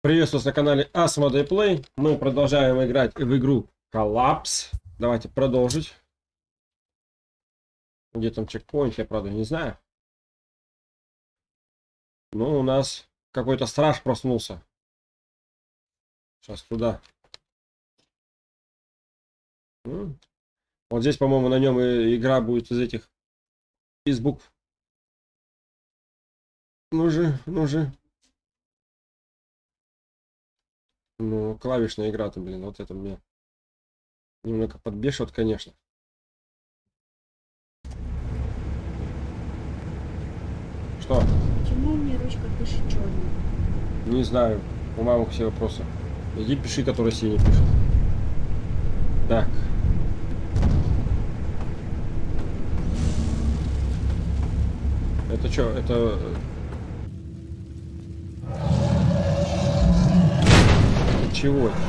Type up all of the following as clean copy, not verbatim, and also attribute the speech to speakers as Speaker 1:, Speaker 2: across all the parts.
Speaker 1: Приветствую вас на канале Asmodee Play. Мы продолжаем играть в игру Collapse. Давайте продолжить. Где там чекпоинт, я правда не знаю. Ну, у нас какой-то страж проснулся. Сейчас туда. Вот здесь, по-моему, на нем и игра будет из букв. Ну же. Ну, клавишная игра-то, блин, вот это меня немного подбешивает, конечно. Что?
Speaker 2: Почему у меня ручка пишет черный?
Speaker 1: Не знаю. У мамы все вопросы. Иди пиши, который синий пишет. Так. Это что? Это... Чего это?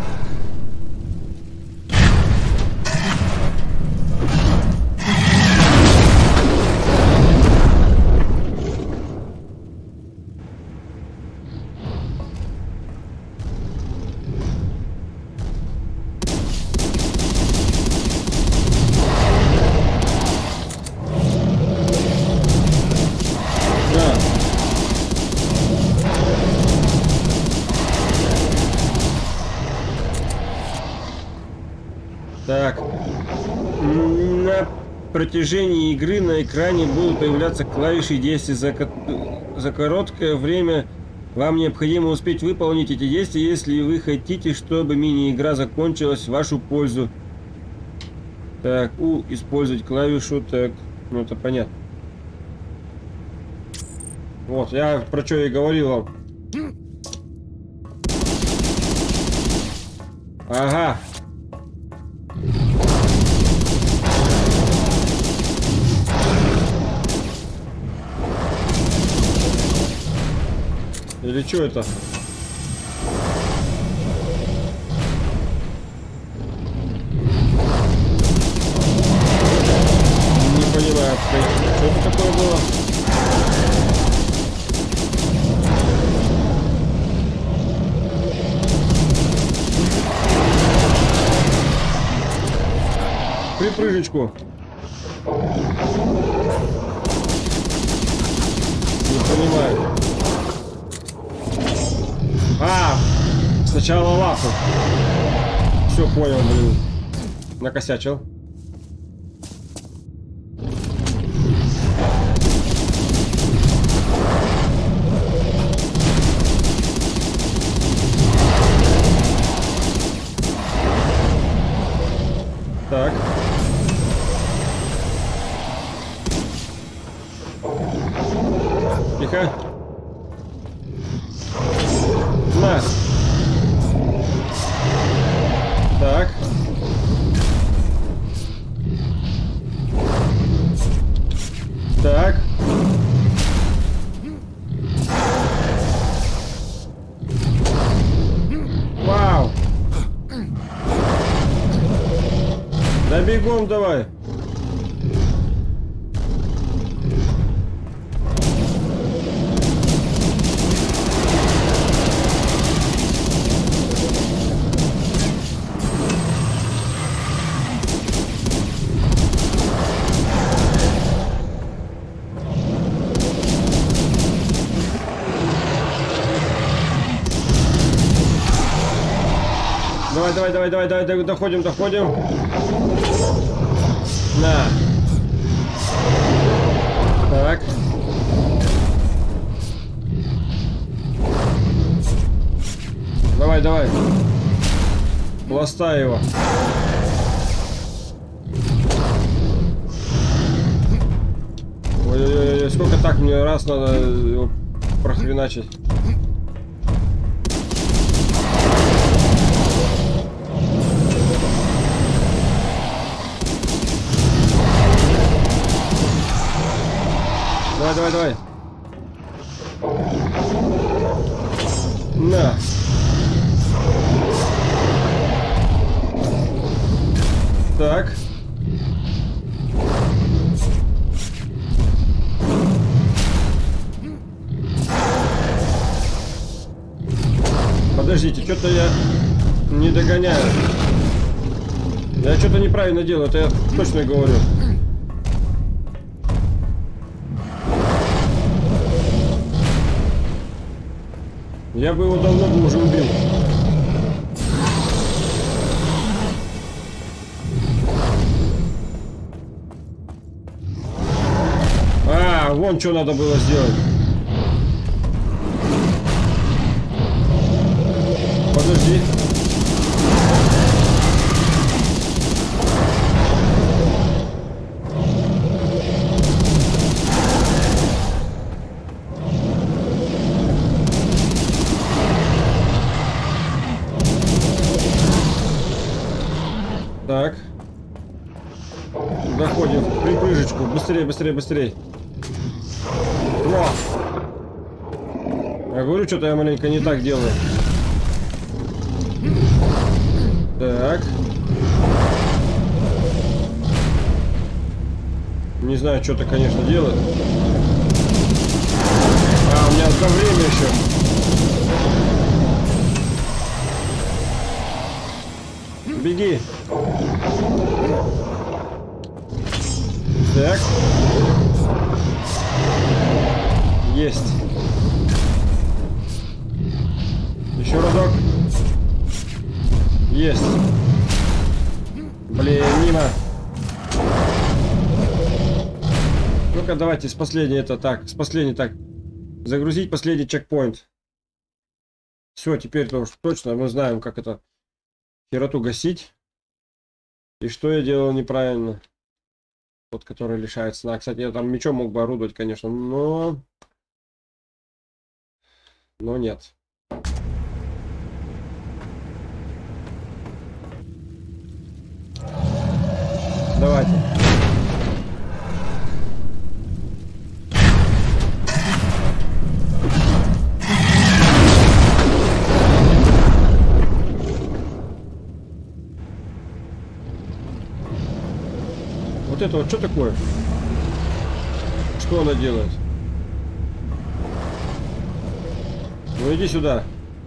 Speaker 1: Так, на протяжении игры на экране будут появляться клавиши действий. За короткое время вам необходимо успеть выполнить эти действия, если вы хотите, чтобы мини-игра закончилась в вашу пользу. Так, использовать клавишу, так, ну это понятно. Вот, я про что и говорил вам. Ага. Или что это? Не понимаю, что это такое было? Припрыжечку. Не понимаю. Сначала лапу. Все понял, блин. Накосячил. Так. Тихо. На. Так. Так. Вау. Да бегом давай. Давай, доходим. На. Так. Давай. Пластай его. Ой, сколько так мне раз надо его прохреначить. Давай. На. Так. Подождите, что-то я не догоняю. Я что-то неправильно делаю, это я точно говорю. Я бы его давно бы уже убил. А, вон что надо было сделать. Подожди. Так. Доходим в припрыжечку. Быстрее, быстрее, быстрее. О! Я говорю, что-то я маленько не так делаю. Так. Не знаю, что-то, конечно, делает. А, у меня одно время еще. Беги. Так. Есть. Еще разок. Есть. Блин, мимо. Ну-ка, давайте с последней это так. С последней так. Загрузить последний чекпоинт. Все, теперь-то уж точно мы знаем, как это хероту гасить. И что я делал неправильно. Тот, который лишает сна. Кстати, я там мечом мог бы орудовать, конечно, но нет. Давайте. Вот это вот что такое? Что она делает? Ну иди сюда.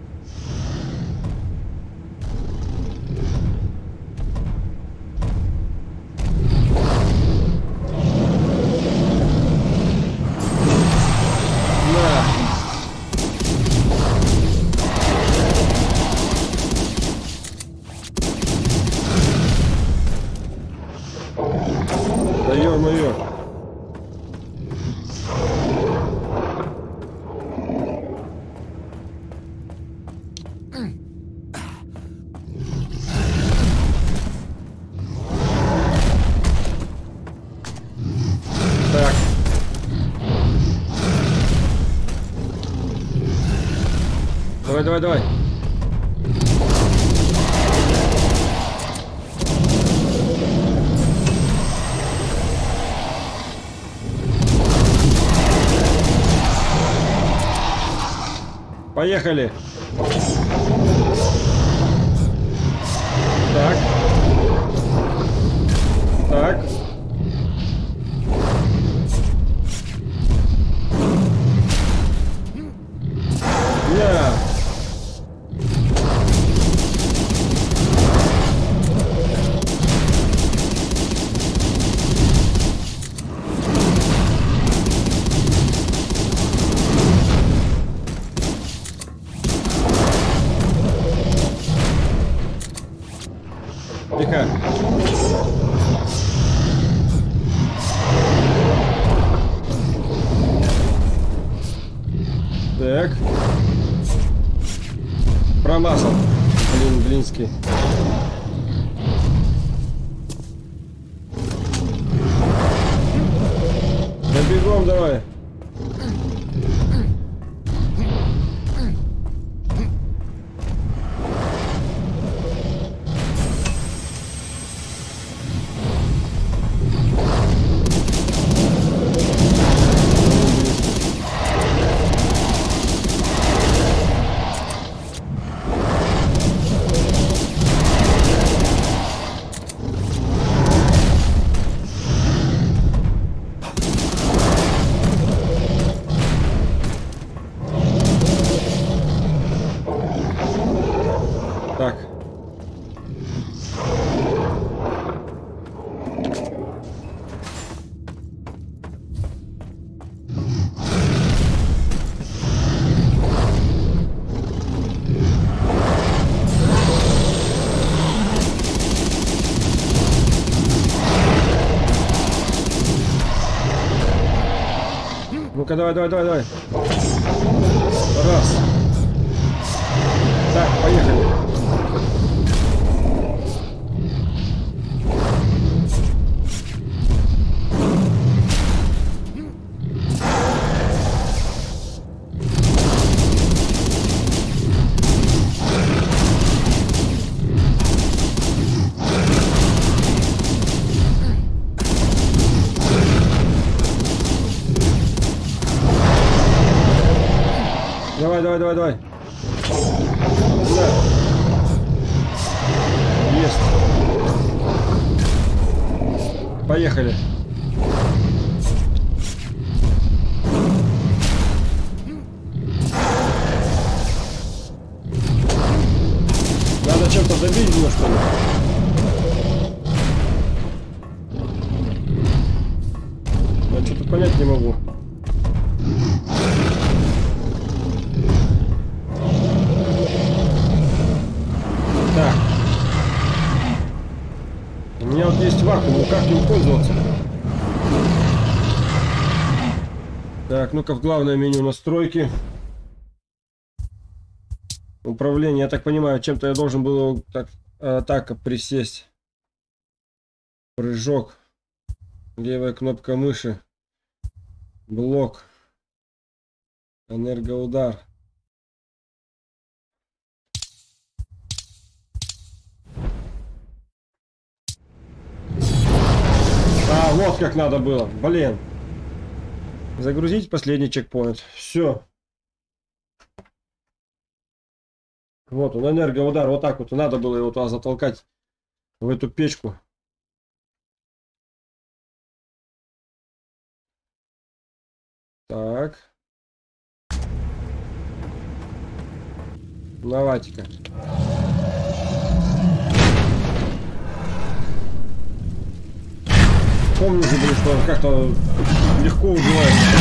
Speaker 1: Давай, давай. Поехали. Так. Так. Тихо. Ну-ка, давай, давай, давай, давай. Раз. Так, поехали. Давай, давай, давай, давай. Да. Есть. Поехали. Надо чем-то добить его, что ли? Я что-то понять не могу. Так. У меня вот есть вакуум, но как им пользоваться? Так, ну-ка в главное меню настройки. Управление, я так понимаю, чем-то я должен был так присесть. Прыжок. Левая кнопка мыши. Блок. Энергоудар. А, вот как надо было. Блин. Загрузить последний чекпоинт. Все. Вот он, энергоудар. Вот так вот. Надо было его туда затолкать в эту печку. Так. Давайте-ка. Помню же, блин, что как-то легко убивается.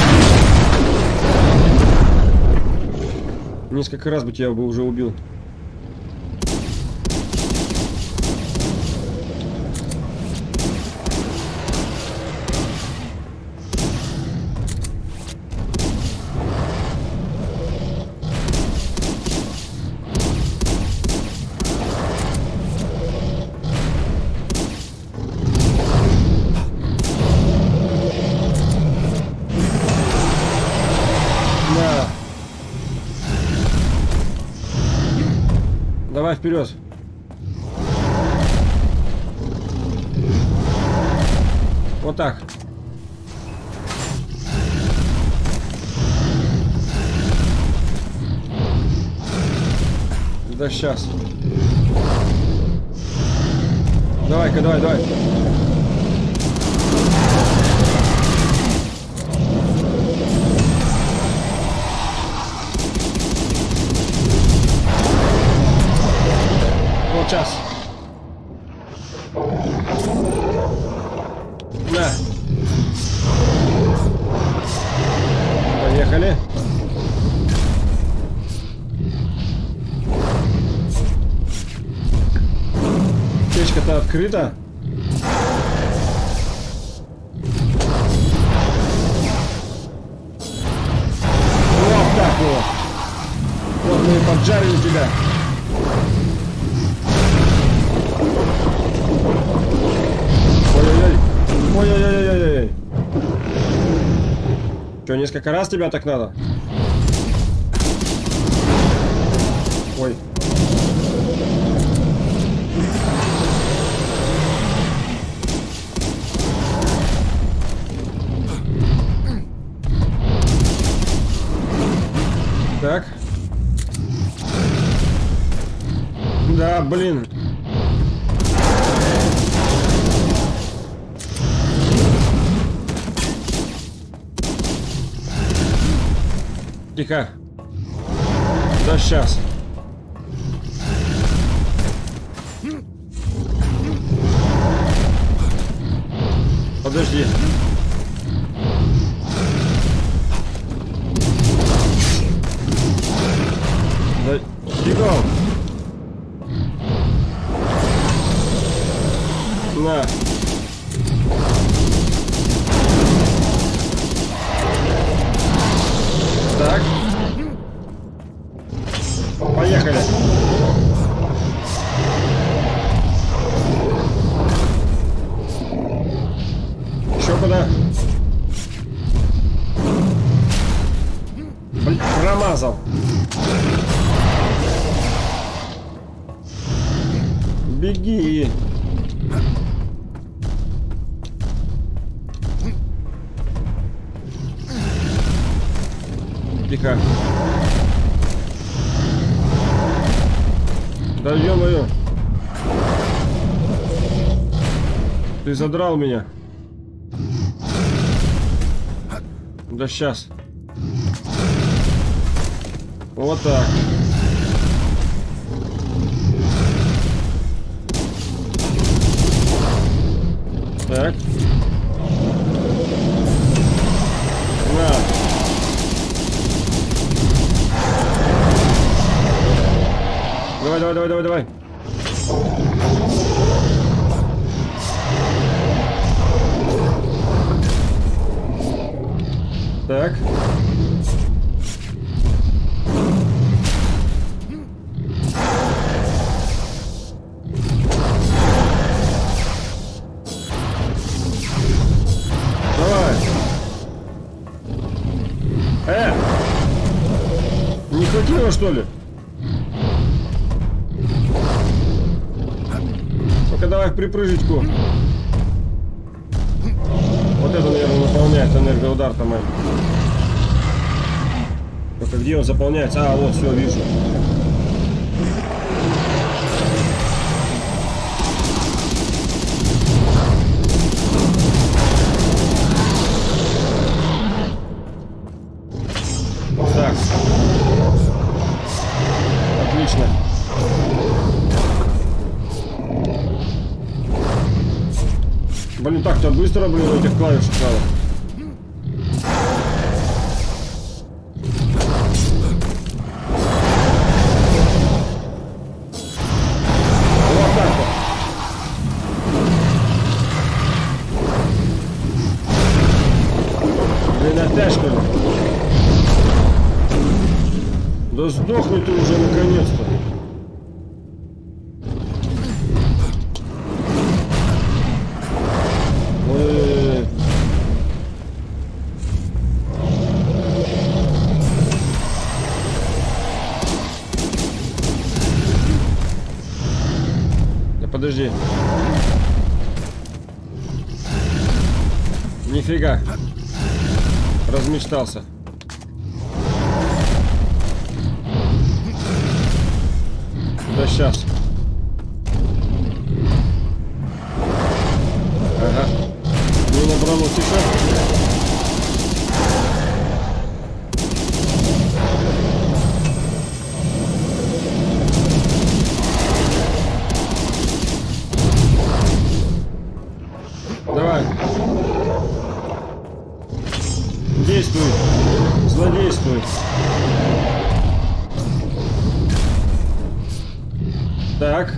Speaker 1: Несколько раз бы тебя бы уже убил. Давай вперед. Вот так. Да сейчас. Давай-ка, давай, давай. Вот сейчас. На. Поехали. Печка-то открыта. Вот так вот. Вот мы и поджарили тебя. Ой-ой-ой. Ой-ой-ой-ой-ой. Что, несколько раз тебя так надо? Ой. Так. Да, блин. Тихо. Да сейчас. Подожди. Да, бегом. На. куда? Блин, промазал. Беги. Тихо. Да ё-моё. Ты задрал меня. Да сейчас. Вот так. Так. На. Давай, давай, давай, давай, давай. Так. Давай. Не хватило, что ли? Ну-ка давай в припрыжечку. Вот это, наверное, наполняет энергоудар-то мой. Только где он заполняется? А, вот, все, вижу. Так. Отлично. Блин, так-то быстро, блин, этих клавиш стало. Вот так вот. Блин, опять что ли? Да сдохни ты уже наконец-то. Подожди. Нифига. Размечтался. Да сейчас. Ага. Не набралось еще. Давай. Действуй. Злодействуй. Так.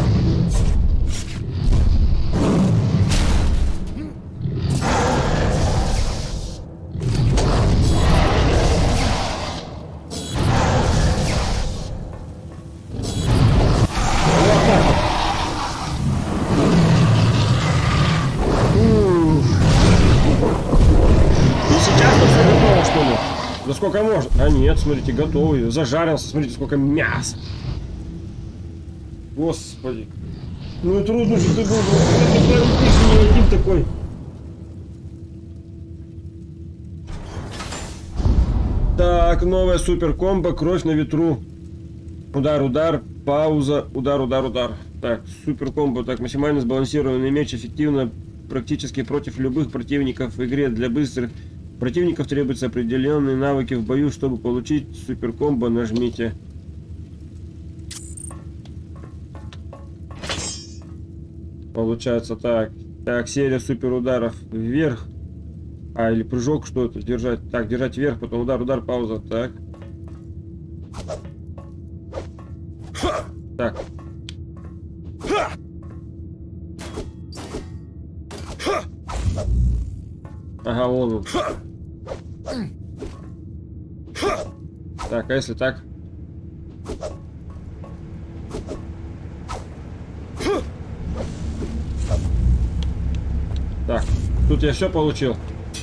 Speaker 1: Да сколько можно? А нет, смотрите, готовый. Зажарился, смотрите, сколько мяса. Господи. Ну и трудно же ты был. Ты один такой. Так, новая супер комбо. Кровь на ветру. Удар, удар, пауза, удар, удар, удар. Так, супер комбо. Так, максимально сбалансированный меч, эффективно практически против любых противников в игре. Для быстрых противников требуются определенные навыки в бою. Чтобы получить супер комбо, нажмите. Получается так. Так, серия супер ударов вверх. А, или прыжок, что это? Держать. Так, держать вверх, потом удар, удар, пауза. Так. Так. Ага, вон он. Так, а если так? Так. Тут я все получил.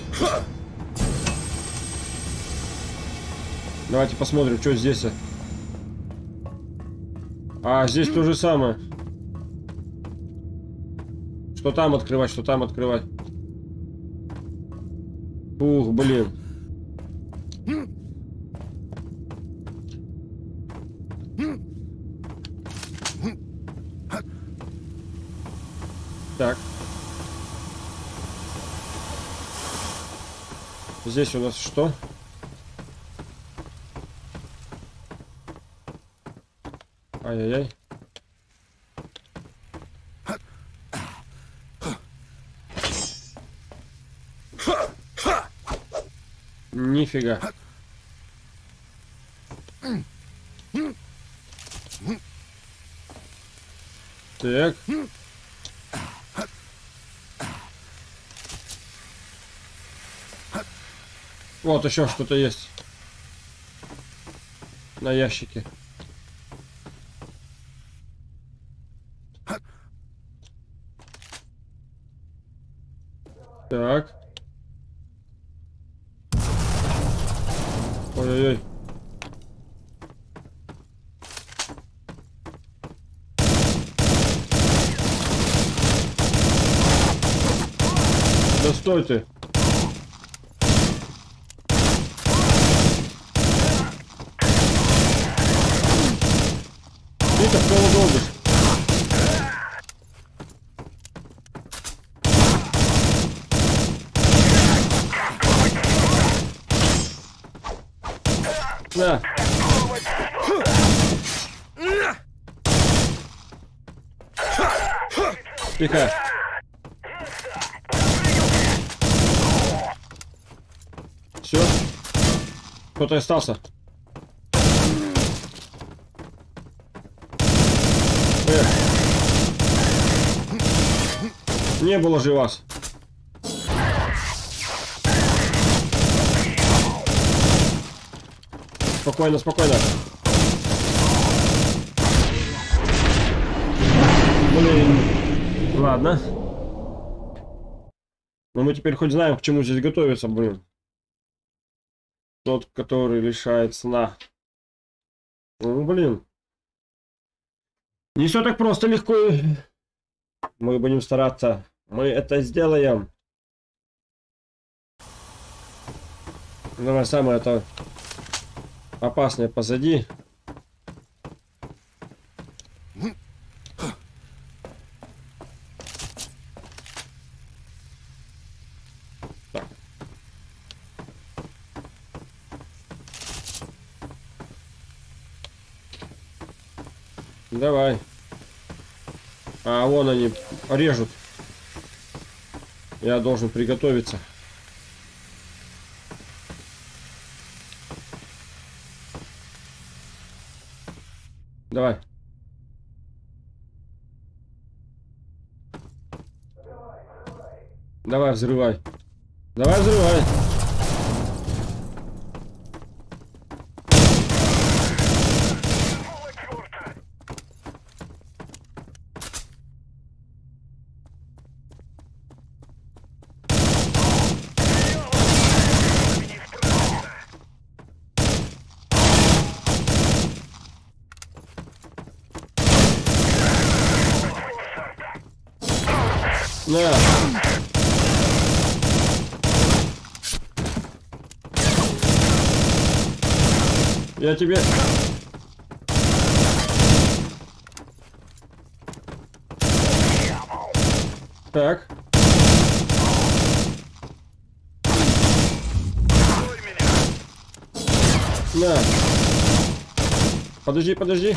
Speaker 1: Давайте посмотрим, что здесь. А, здесь то же самое. Что там открывать, что там открывать. Ух, блин. Так. Здесь у нас что? Ай-яй-яй. Нифига. Так. Вот еще что-то есть. На ящике. Так. Ой-ой-ой. Да стой ты. Ты-то в кого долбишь? На. Тихо. Все. Кто-то остался. Не было же вас. Спокойно, спокойно. Блин. Ладно. Но мы теперь хоть знаем, к чему здесь готовиться, блин. Тот, который лишает сна. Ну, блин. Не все так просто, легко. Мы будем стараться. Мы это сделаем. Давай, самое это опасное позади. Так. Давай. А вон они режут. Я должен приготовиться. Давай. Давай, взрывай. Давай, взрывай. На. Я тебе... Так. На. Подожди, подожди.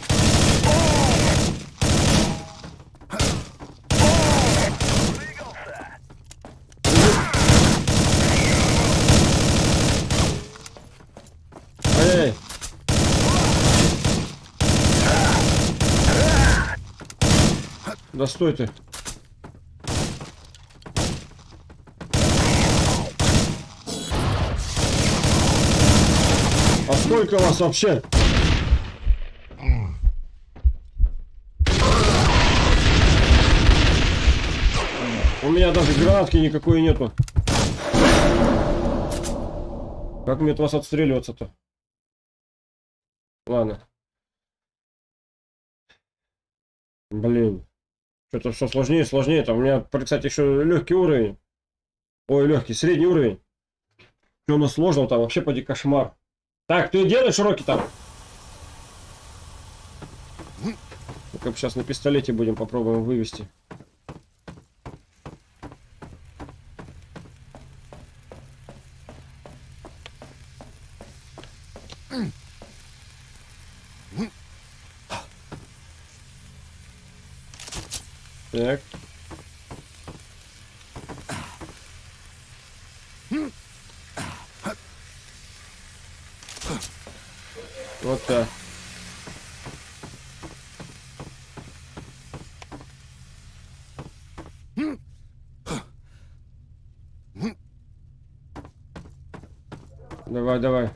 Speaker 1: Эй. Да стой ты. А сколько вас вообще? У меня даже гранатки никакой нету. Как мне от вас отстреливаться-то? Ладно. Блин. Что-то все сложнее и сложнее. Там у меня, кстати, еще легкий уровень. Ой, легкий, средний уровень. Что у нас сложного там? Вообще поди кошмар. Так, ты делаешь широкий там? Ну-ка, сейчас на пистолете будем попробуем вывести. Так. Вот так. Давай, давай.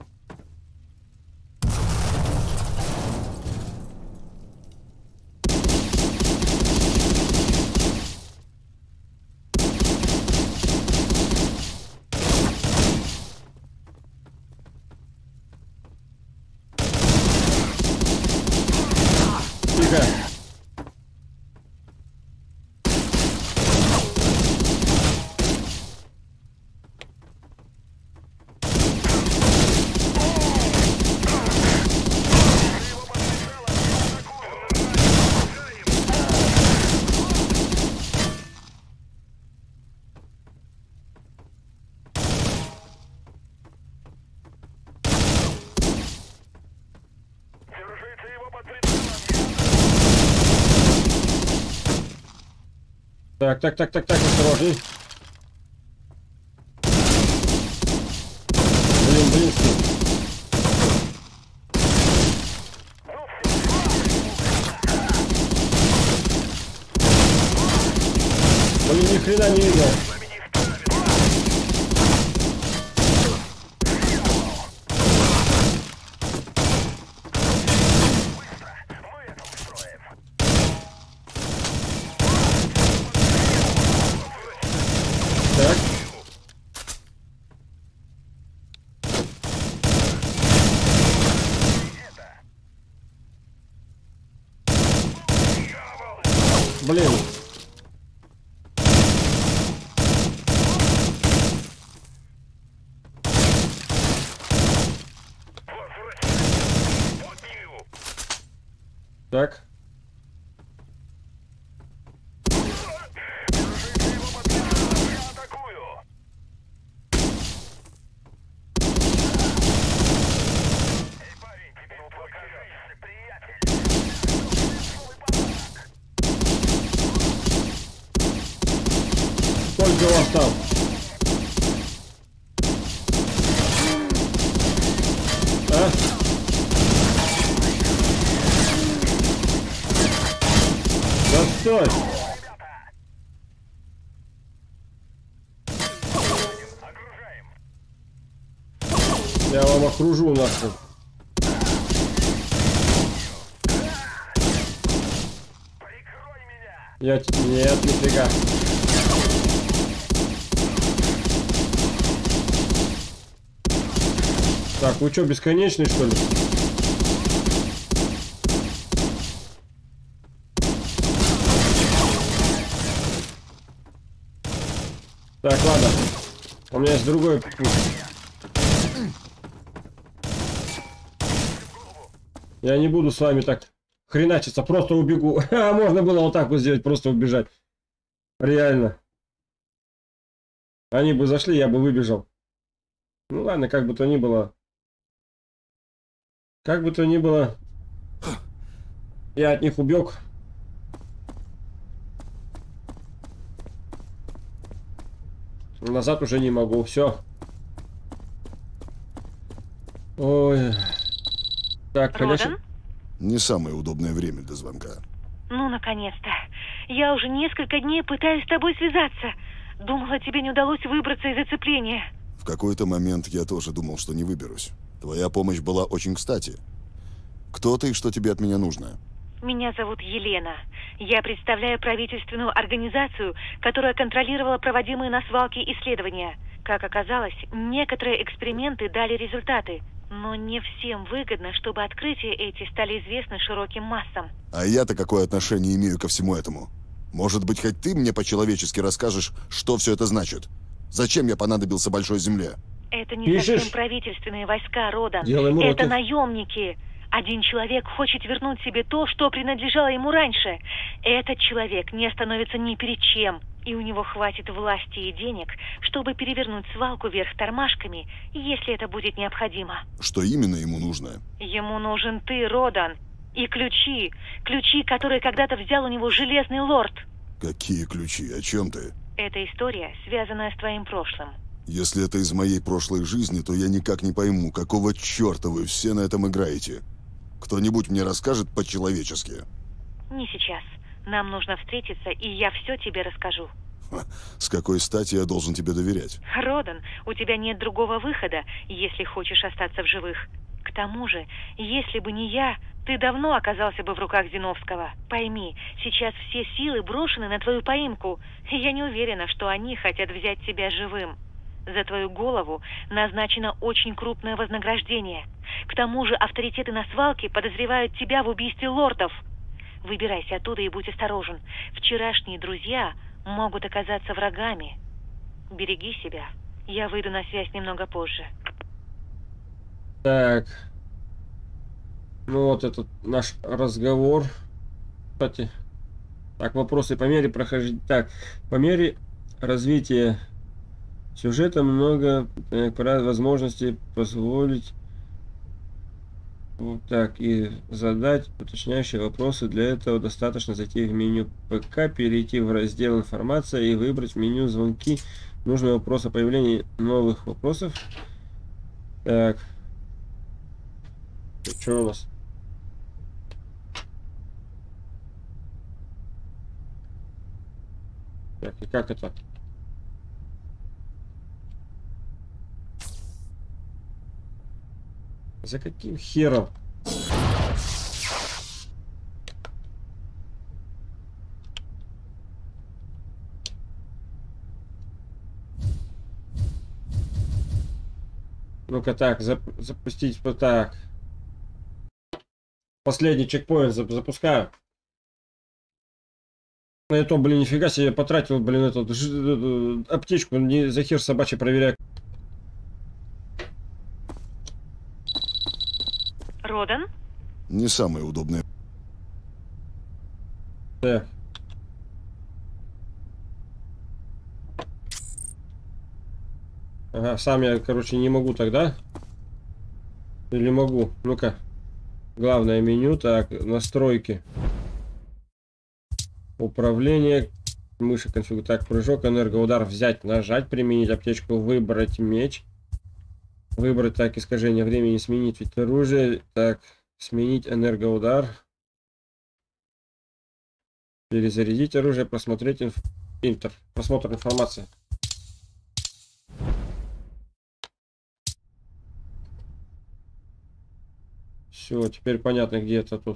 Speaker 1: Тихо. Так, осторожней. Блин. Блин, ни хрена не видно. Так. Блин. Так. Сколько у вас там? А? Да стой! Я вам окружу нахуй. Нет, нифига. Так, вы что, бесконечный, что ли? Так, ладно. У меня есть другой путь. Я не буду с вами так хреначиться, просто убегу. Можно было вот так вот сделать, просто убежать. Реально. Они бы зашли, я бы выбежал. Ну ладно, как бы то ни было. Как бы то ни было, я от них убег. Назад уже не могу, все. Ой. Так,
Speaker 3: Родан?
Speaker 4: Не самое удобное время для звонка.
Speaker 3: Ну, наконец-то. Я уже несколько дней пытаюсь с тобой связаться. Думала, тебе не удалось выбраться из зацепления.
Speaker 4: В какой-то момент я тоже думал, что не выберусь. Твоя помощь была очень кстати. Кто ты и что тебе от меня нужно?
Speaker 3: Меня зовут Елена. Я представляю правительственную организацию, которая контролировала проводимые на свалке исследования. Как оказалось, некоторые эксперименты дали результаты, но не всем выгодно, чтобы открытия эти стали известны широким массам.
Speaker 4: А я-то какое отношение имею ко всему этому? Может быть, хоть ты мне по-человечески расскажешь, что все это значит? Зачем я понадобился Большой Земле?
Speaker 3: Это не
Speaker 1: Пишешь?
Speaker 3: совсем правительственные войска, Родан.
Speaker 1: Делаем уроки.
Speaker 3: Это наемники. Один человек хочет вернуть себе то, что принадлежало ему раньше. Этот человек не остановится ни перед чем. И у него хватит власти и денег, чтобы перевернуть свалку вверх тормашками, если это будет необходимо.
Speaker 4: Что именно ему нужно?
Speaker 3: Ему нужен ты, Родан. И ключи. Ключи, которые когда-то взял у него Железный Лорд.
Speaker 4: Какие ключи? О чем ты?
Speaker 3: Эта история, связанная с твоим прошлым.
Speaker 4: Если это из моей прошлой жизни, то я никак не пойму, какого черта вы все на этом играете. Кто-нибудь мне расскажет по-человечески?
Speaker 3: Не сейчас. Нам нужно встретиться, и я все тебе расскажу.
Speaker 4: Ха, с какой стати я должен тебе доверять?
Speaker 3: Родан, у тебя нет другого выхода, если хочешь остаться в живых. К тому же, если бы не я, ты давно оказался бы в руках Зиновского. Пойми, сейчас все силы брошены на твою поимку, и я не уверена, что они хотят взять тебя живым. За твою голову назначено очень крупное вознаграждение. К тому же авторитеты на свалке подозревают тебя в убийстве лордов. Выбирайся оттуда и будь осторожен. Вчерашние друзья могут оказаться врагами. Береги себя. Я выйду на связь немного позже.
Speaker 1: Так. Ну вот этот наш разговор. Кстати. Так, вопросы по мере прохождения. Так, по мере развития сюжета много возможностей позволить вот так и задать уточняющие вопросы. Для этого достаточно зайти в меню ПК, перейти в раздел «Информация» и выбрать в меню «Звонки» нужный вопрос. О появлении новых вопросов. Так. Что у нас? Так, и как это? За каким хером? Ну-ка так, запустить вот так. Последний чекпоинт запускаю. На это, блин, нифига себе, я потратил, блин, эту аптечку, не за хер собачий проверяю.
Speaker 3: Родан?
Speaker 4: Не самое удобное.
Speaker 1: Так. Ага, сам я, короче, не могу тогда. Или могу? Ну-ка. Главное меню. Так, настройки. Управление. Мыши конфигурации. Так, прыжок, энергоудар. Взять, нажать, применить аптечку, выбрать меч. Выбрать, так, искажение времени, сменить вид оружия. Так, сменить энергоудар. Перезарядить оружие, просмотреть просмотр информации. Все, теперь понятно, где это тут.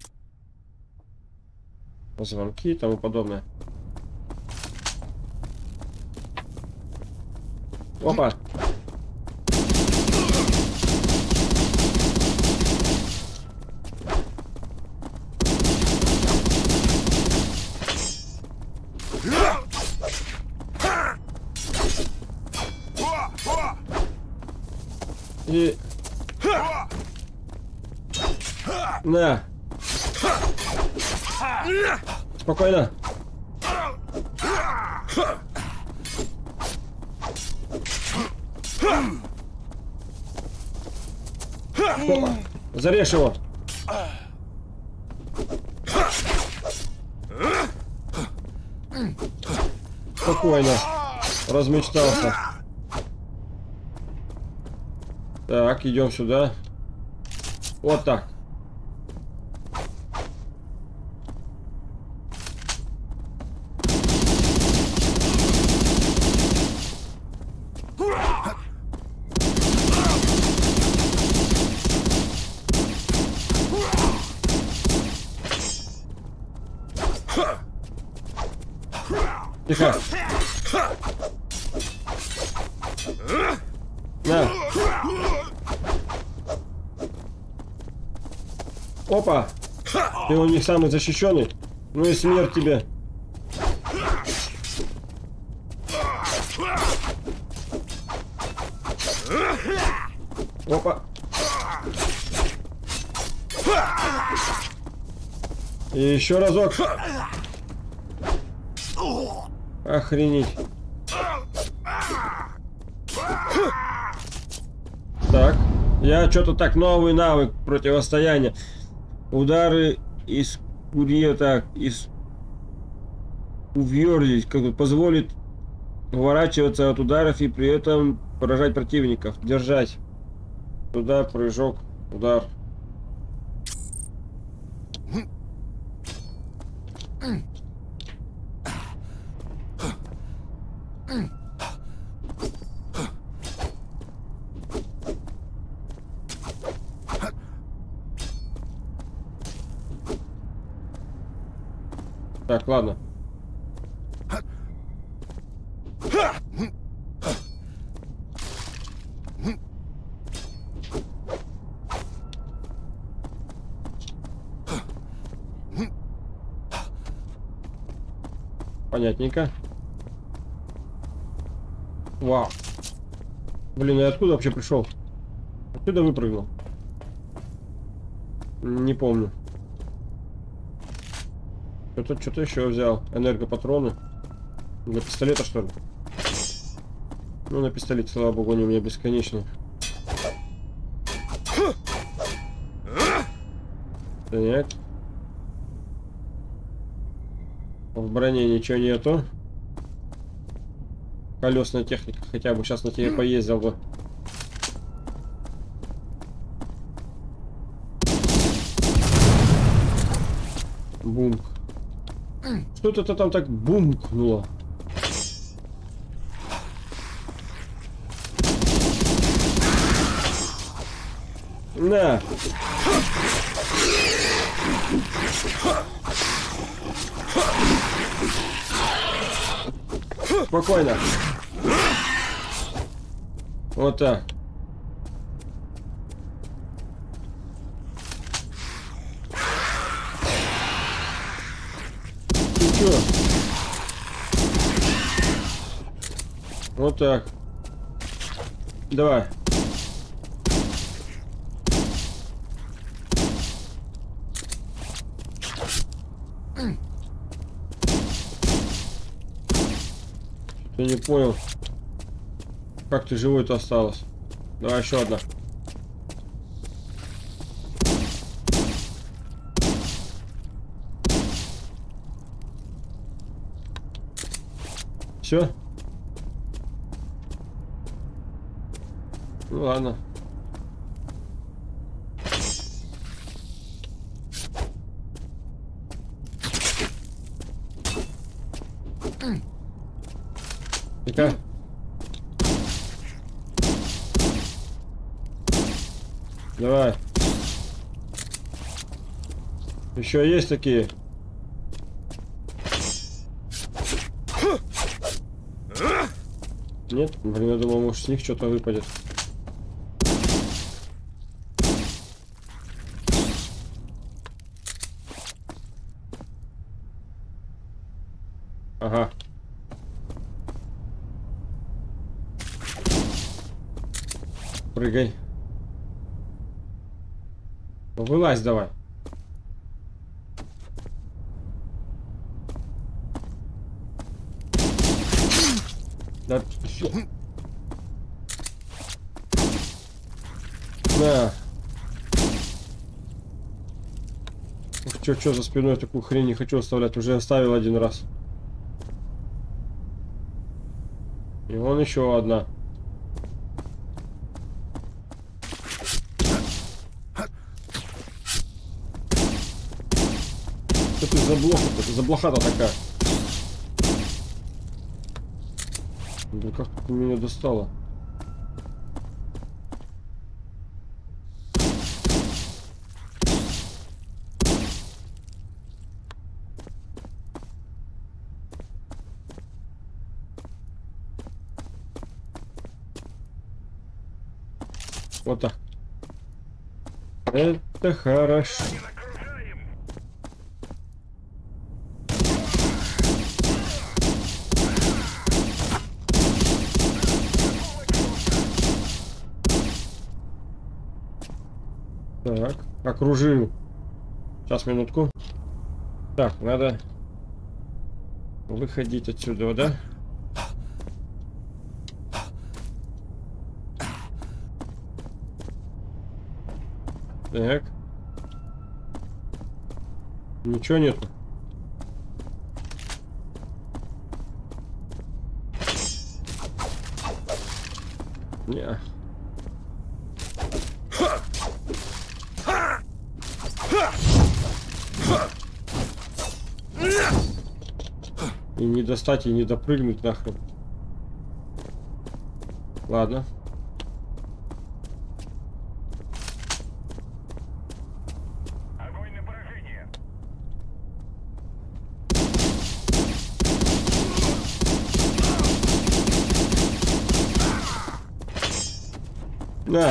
Speaker 1: Звонки и тому подобное. Опа! И... На! Спокойно! Опа. Зарежь его! Спокойно! Размечтался. Так, идем сюда. Вот так. Тихо. На. Опа. Ты у них самый защищенный. Ну и смерть тебе. Опа. И еще разок. Охренеть. Так. Я что-то так, новый навык противостояния. Удары из курьера, так, из уверлись, как бы позволит уворачиваться от ударов и при этом поражать противников. Держать. Туда, прыжок, удар. Так, ладно. Понятненько. Вау. Блин, я откуда вообще пришел? Откуда выпрыгнул? Не помню. Что-то еще взял. Энергопатроны. Для пистолета, что ли? Ну, на пистолете, слава богу, они у меня бесконечные. Так. В броне ничего нету. Колесная техника. Хотя бы сейчас на тебе поездил бы. Бум. Что-то там так бумкнуло. На. Спокойно. Вот так. Ты чё? Вот так. Давай. Я не понял, как ты живой-то осталась. Давай еще одна. Все? Ну ладно. Тихо. Давай. Еще есть такие? Нет? Блин, я думал, может, с них что-то выпадет. Ага. Прыгай. Вылазь давай. Да, всё. На. Ух, чё за спиной такую хрень не хочу оставлять. Уже оставил один раз. И вон еще одна. Что ты за блоха? Это за блохата такая. Да как ты меня достала? Вот так. Это хорошо. Так, окружил. Сейчас, минутку. Так, надо выходить отсюда, да? Так. Ничего нету. Не. И не достать, и не допрыгнуть нахрен. Ладно.
Speaker 5: Огонь на поражение.
Speaker 1: На.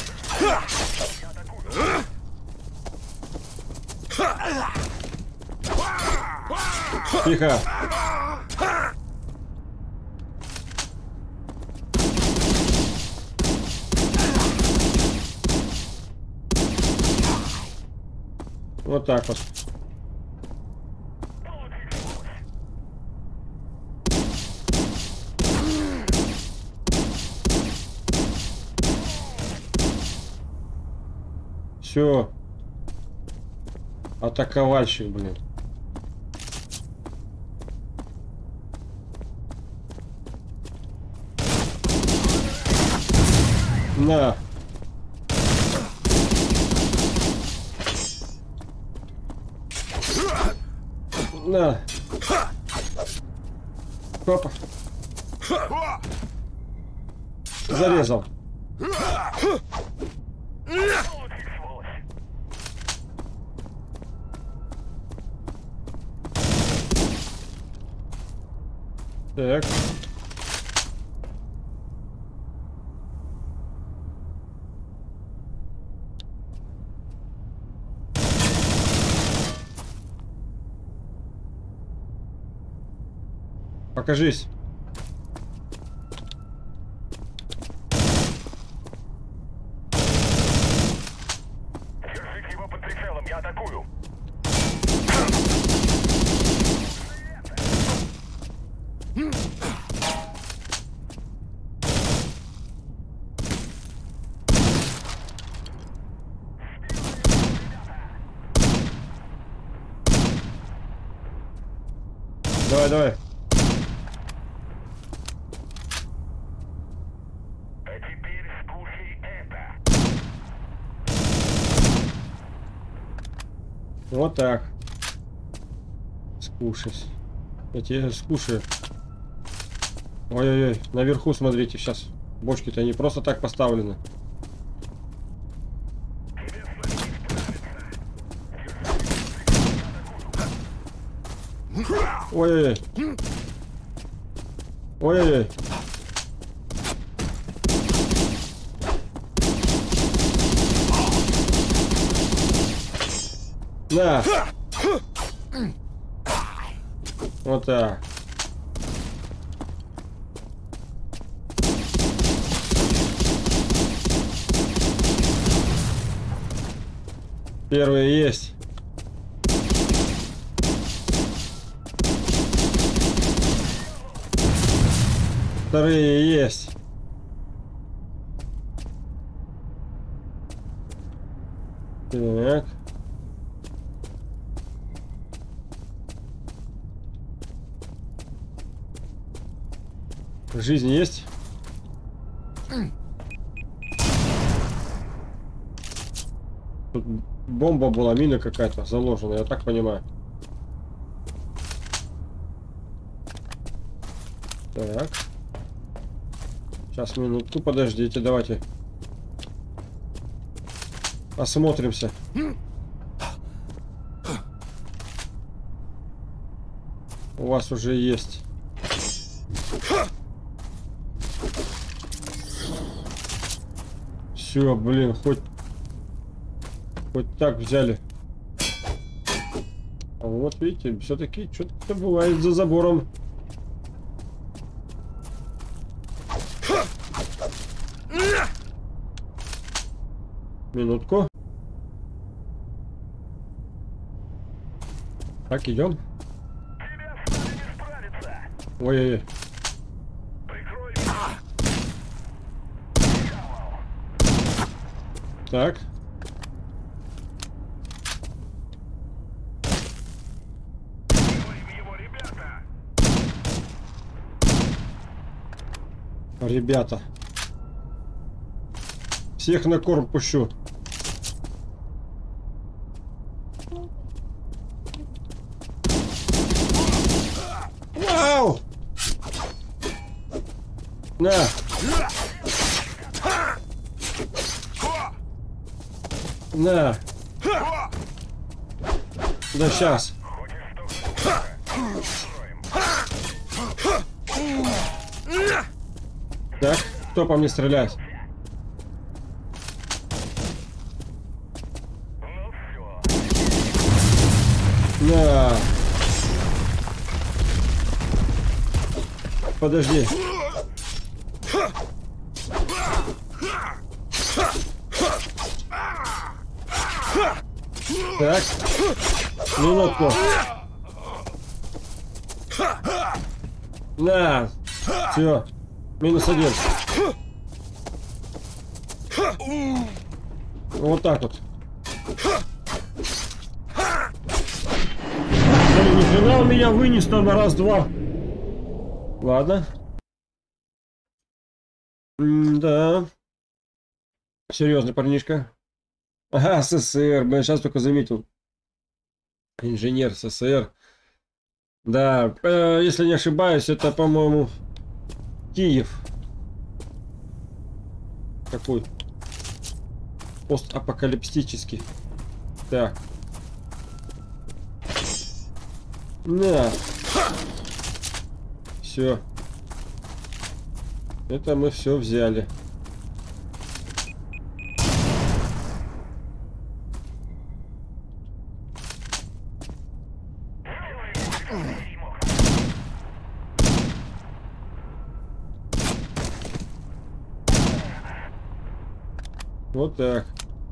Speaker 1: Тихо. Вот так вот. Все. Атаковальщик, блин. На. На. Опа. Зарезал. Так. Покажись.
Speaker 5: Держите его под прицелом, я атакую.
Speaker 1: Давай, давай.
Speaker 5: А теперь скушай это.
Speaker 1: Вот так. Скушать. Я тебе скушаю. Ой-ой-ой. Наверху смотрите, сейчас. Бочки-то не просто так поставлены. Ой-ой-ой. Ой-ой-ой. На. Вот так. Первые есть. Вторые есть. Так. Жизнь есть? Тут бомба была, мина какая-то заложена, я так понимаю. Так. Сейчас, минутку, подождите, давайте. Осмотримся. У вас уже есть. Все, блин, хоть так взяли. А вот видите, все-таки что-то бывает за забором. Минутку. Так, идем.
Speaker 5: Тебя с вами не справиться.
Speaker 1: Ой-ой-ой.
Speaker 5: Прикрой меня.
Speaker 1: Так.
Speaker 5: Делаем его, ребята.
Speaker 1: Ребята. Всех на корм пущу. Вау! На! На! Да сейчас. Так, кто по мне стреляет?
Speaker 5: Ну все.
Speaker 1: На! Подожди. Так. Минутку. На. Все. -1. Вот так вот. Блин, ни хрена он меня вынес там на раз-два. Ладно. Да. Серьезный парнишка. Ага, СССР. Блин, сейчас только заметил. Инженер СССР. Да, если не ошибаюсь, это, по-моему, Киев. Такой постапокалиптический. Так. На. Все. Это мы все взяли. Вот так.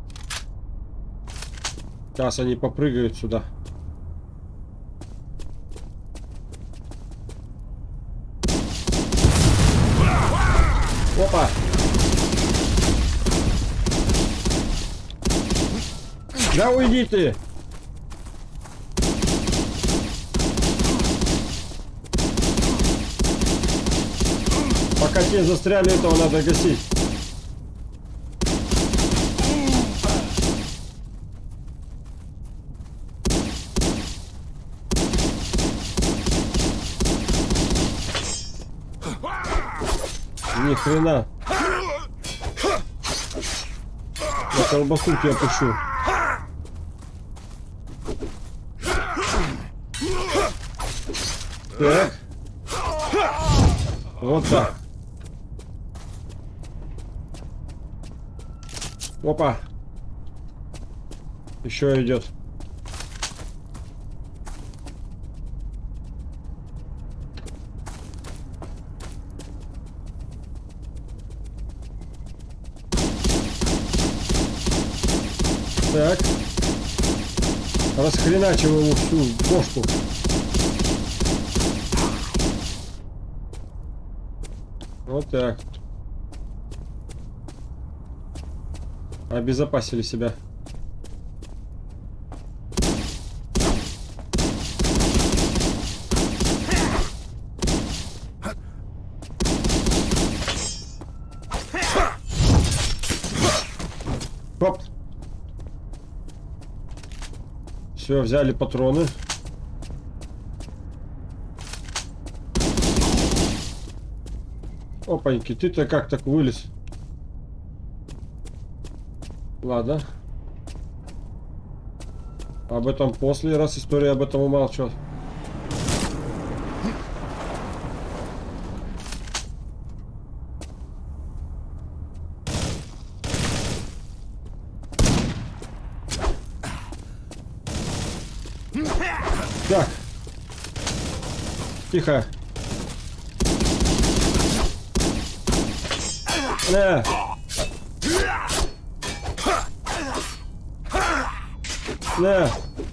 Speaker 1: Сейчас они попрыгают сюда. Опа! Да уйди ты! Пока те застряли, этого надо гасить. Ни хрена. Я колбасу тебя пущу. Так. Вот так. Опа. Еще идет. Так. Расхреначиваем ему всю бошку. Вот так. Обезопасили себя. Хоп. Все, взяли патроны. Опаньки, ты-то как так вылез? Ладно. Об этом после, раз история об этом умалчивает. Так. Тихо. На. На.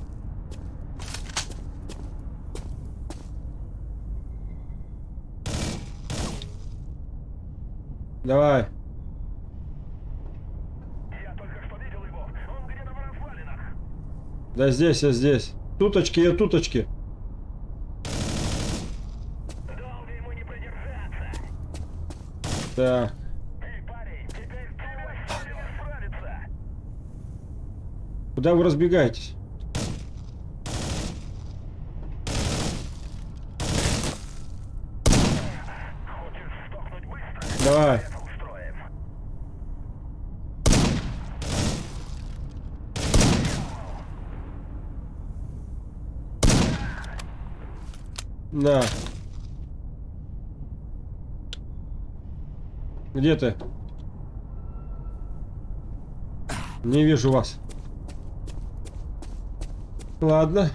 Speaker 1: Давай.
Speaker 5: Я только что видел его. Он где-то в развалинах.
Speaker 1: Да здесь, я здесь. Туточки, я туточки.
Speaker 5: Долго ему не продержаться.
Speaker 1: Так.
Speaker 5: Эй, парень, теперь тебе с ним не справиться.
Speaker 1: Куда вы разбегаетесь?
Speaker 5: Хочешь сдохнуть быстро?
Speaker 1: Давай.
Speaker 5: Это устроим.
Speaker 1: На. Где ты? Не вижу вас. Ладно.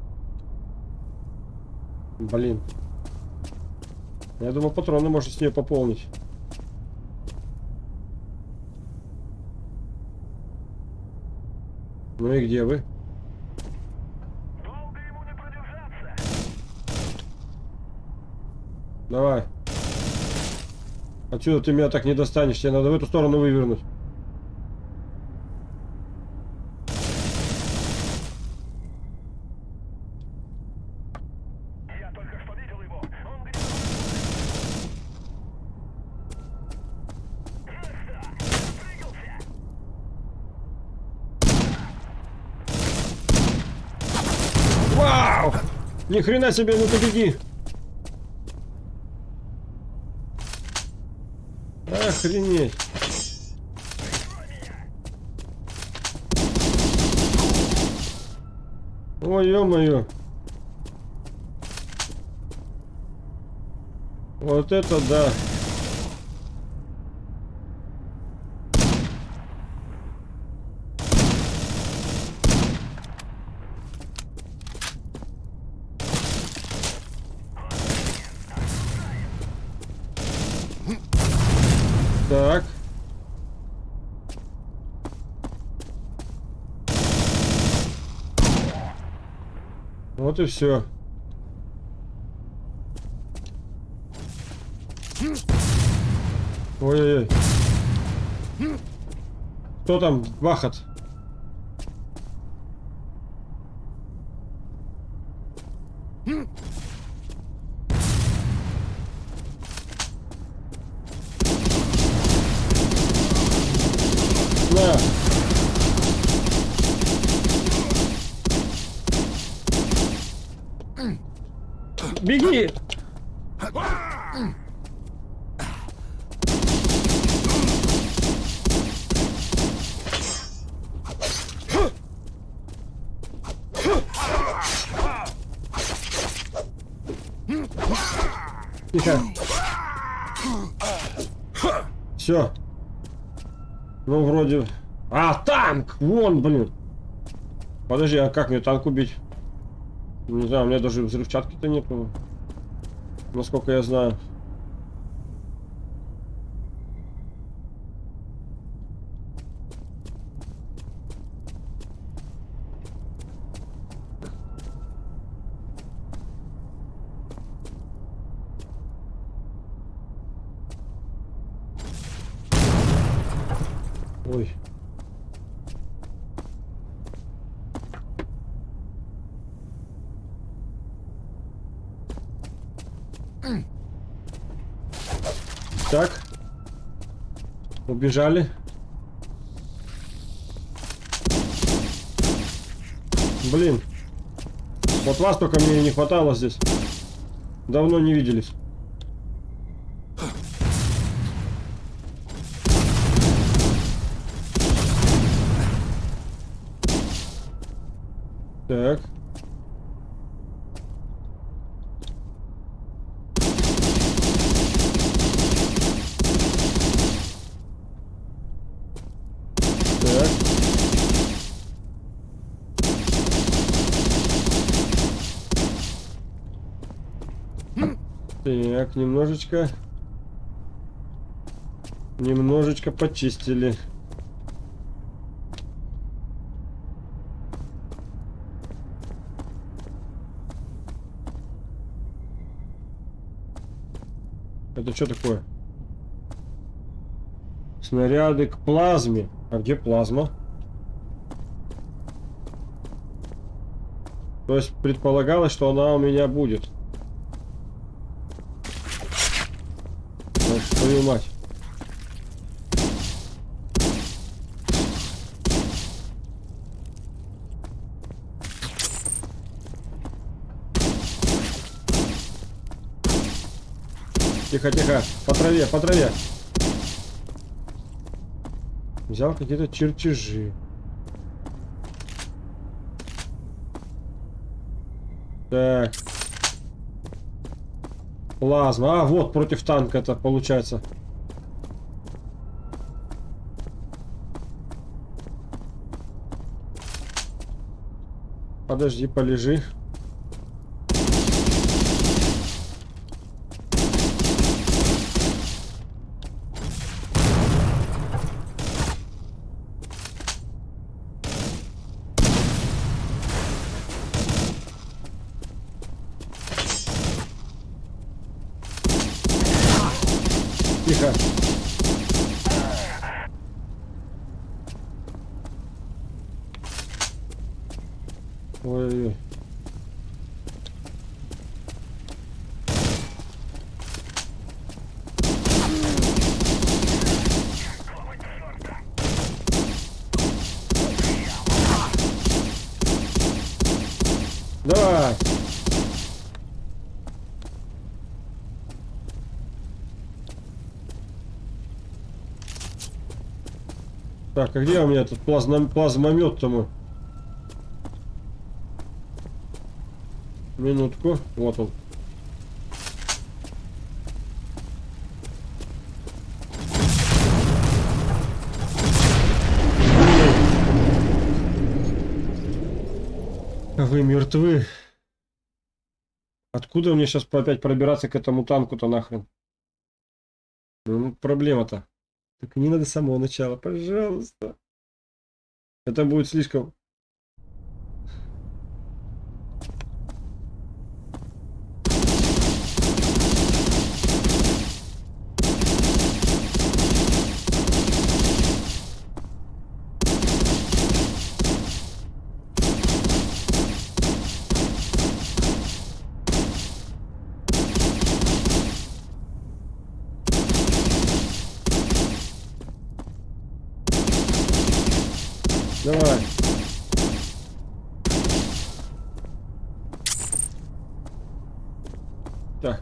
Speaker 1: Блин. Я думал, патроны можно с нее пополнить. Ну и где вы?
Speaker 5: Долго ему не продержаться.
Speaker 1: Давай. Отсюда ты меня так не достанешь. Тебе надо в эту сторону вывернуть.
Speaker 5: Я только что видел его. Он где-то... Прыгался.
Speaker 1: Вау! Ни хрена себе, ну ты беги! Охренеть! Ой, ё-моё! Вот это да! Так. Вот и все. Ой-ой-ой. Кто там? Вахат. На. Беги! Тихо. Все. Ну, вроде... А, танк! Вон, блин. Подожди, а как мне танк убить? Не знаю, у меня даже взрывчатки-то нет. Насколько я знаю. Ой. Так. Убежали. Блин. Вот вас только мне не хватало здесь. Давно не виделись. Так. Так. Так, немножечко почистили. Это что такое? Снаряды к плазме. А где плазма? То есть предполагалось, что она у меня будет. Твою мать. Тихо, тихо. По траве, по траве. Взял какие-то чертежи. Так. Плазма. А, вот против танка это получается. Подожди, полежи. Тихо. Ой-ой-ой. Давай. Так, а где у меня этот плазмомет-то мой? Минутку. Вот он. Вы мертвы. Откуда мне сейчас опять пробираться к этому танку-то нахрен? Ну, проблема-то. Только не надо с самого начала, пожалуйста. Это будет слишком... Давай. Так.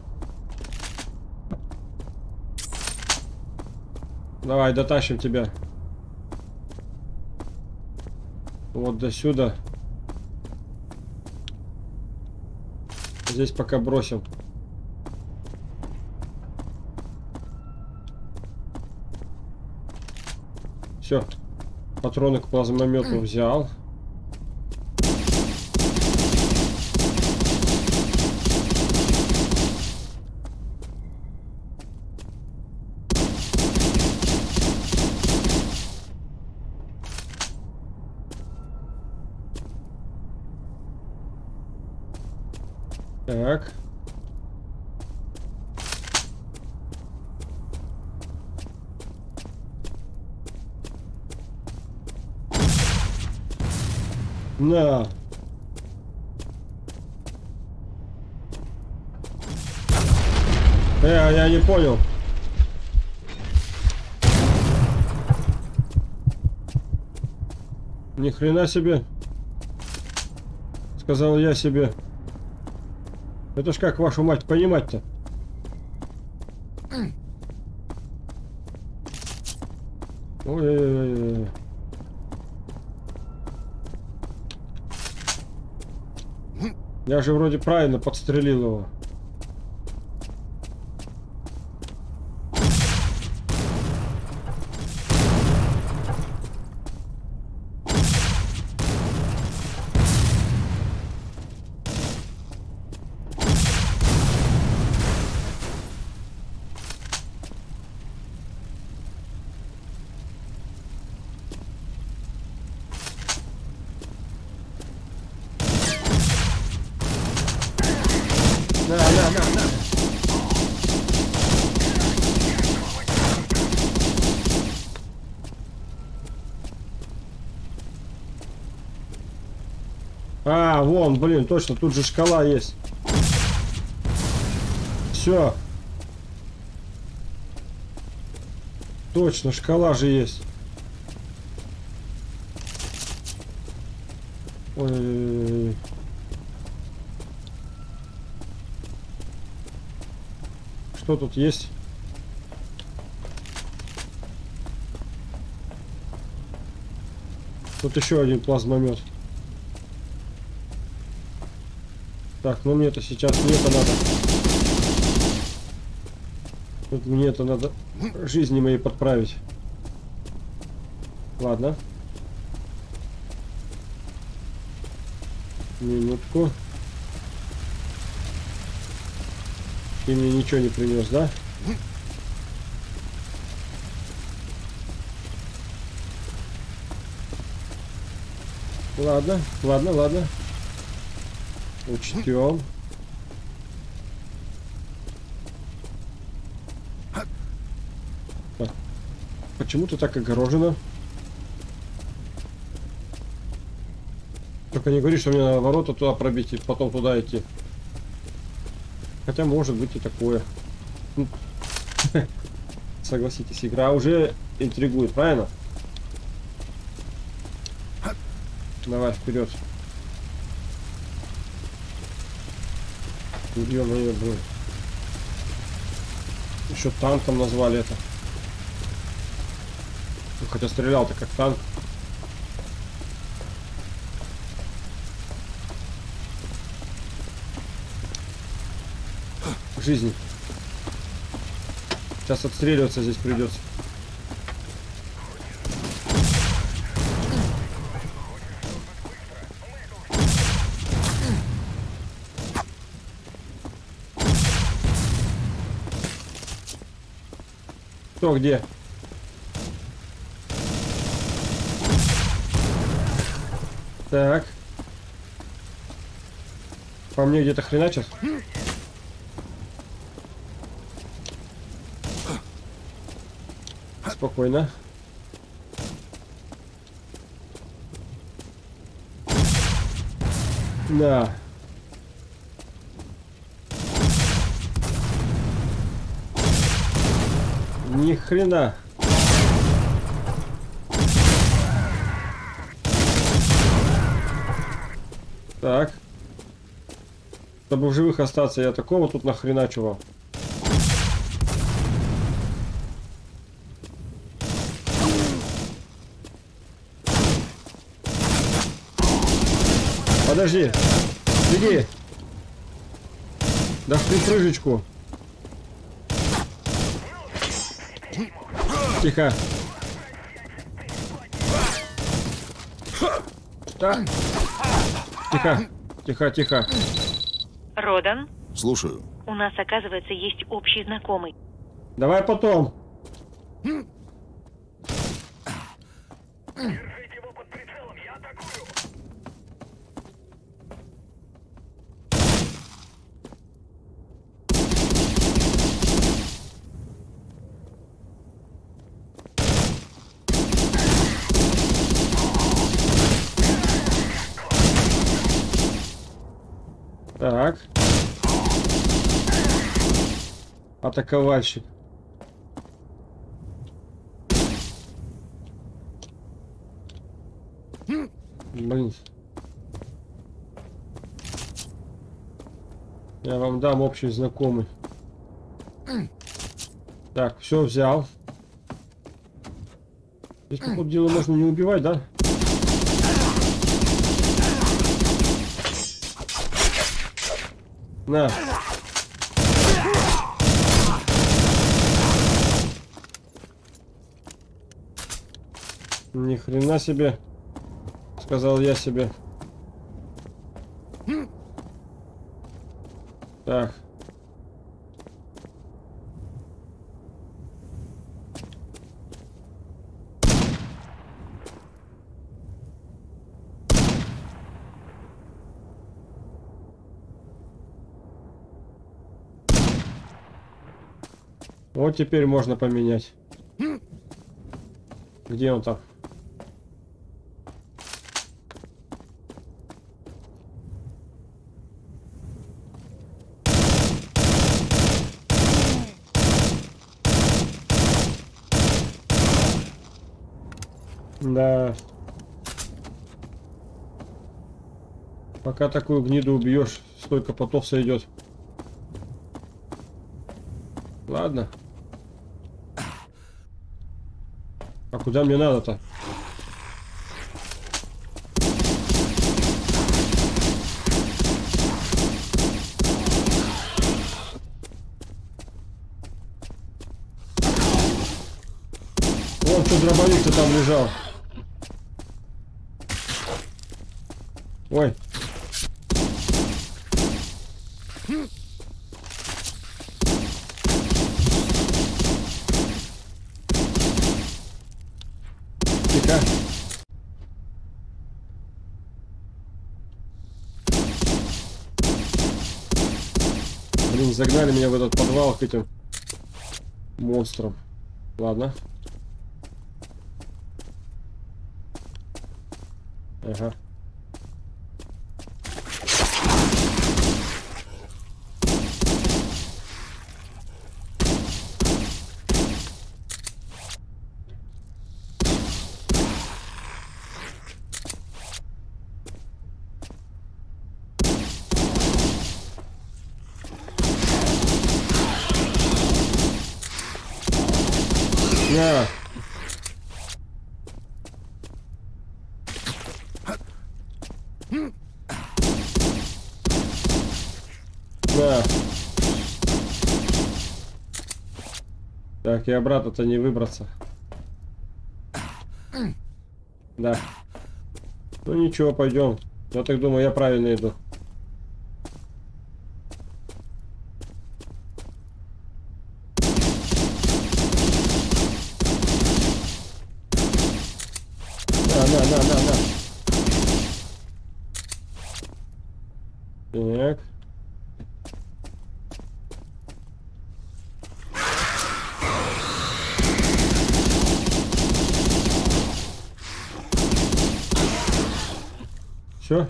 Speaker 1: Давай, дотащим тебя. Вот до сюда. Здесь пока бросим. Все. Патроны к плазмомету взял. Так. На. Я не понял. Ни хрена себе. Сказал я себе. Это ж как вашу мать понимать-то? Ой-ой-ой. Я же вроде правильно подстрелил его. А, вон, блин, точно, тут же шкала есть. Все. Точно, шкала же есть. Ой. Что тут есть? Тут еще один плазмомет. Так, ну мне-то сейчас мне-то надо. Тут мне-то надо жизни моей подправить. Ладно. Минутку. Ты мне ничего не принес, да? Ладно, ладно, ладно. Учтем. Так. Почему ты так огорожена? Только не говори, что мне надо ворота туда пробить и потом туда идти. Хотя может быть и такое. Согласитесь, игра уже интригует, правильно? Давай, вперед. Ё-моё, блин. Еще танком назвали это. Ну, хотя стрелял-то как танк. Жизнь. Сейчас отстреливаться здесь придется. Кто где? Так. По мне где-то хреначат. Спокойно. Да. Ни хрена. Так. Чтобы в живых остаться, я такого тут нахреначу вам. Подожди. Беги. Да в припрыжечку. Тихо. Да. Тихо. Тихо, тихо.
Speaker 3: Родан,
Speaker 4: Слушаю.
Speaker 3: у нас, оказывается, есть общий знакомый.
Speaker 1: Давай потом.
Speaker 5: Держите его под прицелом, я атакую.
Speaker 1: Так. Атаковальщик. Блин. Я вам дам общий знакомый. Так, все взял. Здесь, по ходу дела, можно не убивать, да? На. Ни хрена себе, сказал я себе. Так. Вот теперь можно поменять. Где он там? Да. Пока такую гниду убьешь, столько потов сойдет. Ладно. А куда мне надо-то? Вон что дробовик-то там лежал. Ой. Тихо. Блин, загнали меня в этот подвал к этим монстрам. Ладно. Ага. На. На. Так, и обратно-то не выбраться. Да. Ну ничего, пойдем. Я так думаю, я правильно иду. На. Так. Все.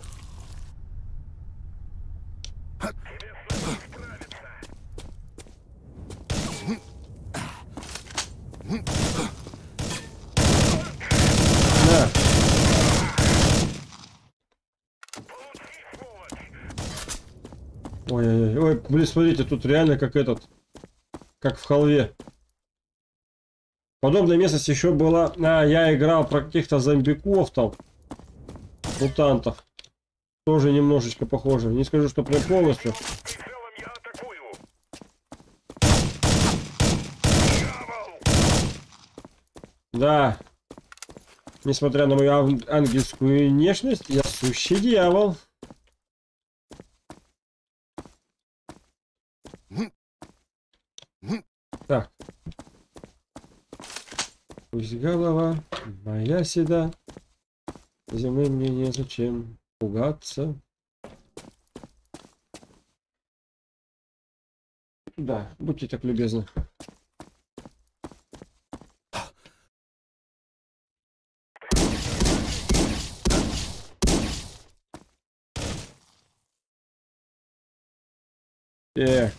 Speaker 1: На. Ой, блин, смотрите, тут реально как этот, как в халве. Подобная местность еще была. Я играл про каких-то зомбиков там, мутантов. Тоже немножечко похоже. Не скажу, что прям полностью.
Speaker 5: Прицелом я атакую.
Speaker 1: Да. Несмотря на мою ангельскую внешность, я сущий дьявол. Так. Пусть голова моя седа, зимы мне незачем пугаться. Да, будьте так любезны. Так.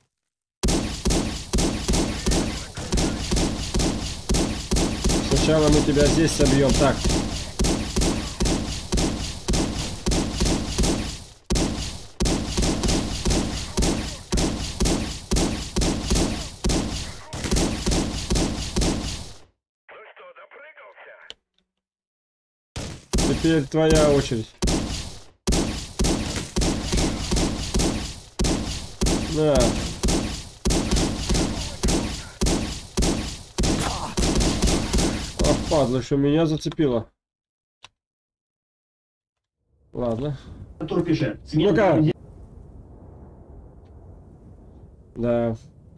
Speaker 1: Сначала мы тебя здесь собьем. Так.
Speaker 5: Ну что, допрыгался?
Speaker 1: Теперь твоя очередь. На. Ах, падла, что меня зацепило. Ладно. Ну-ка. Да.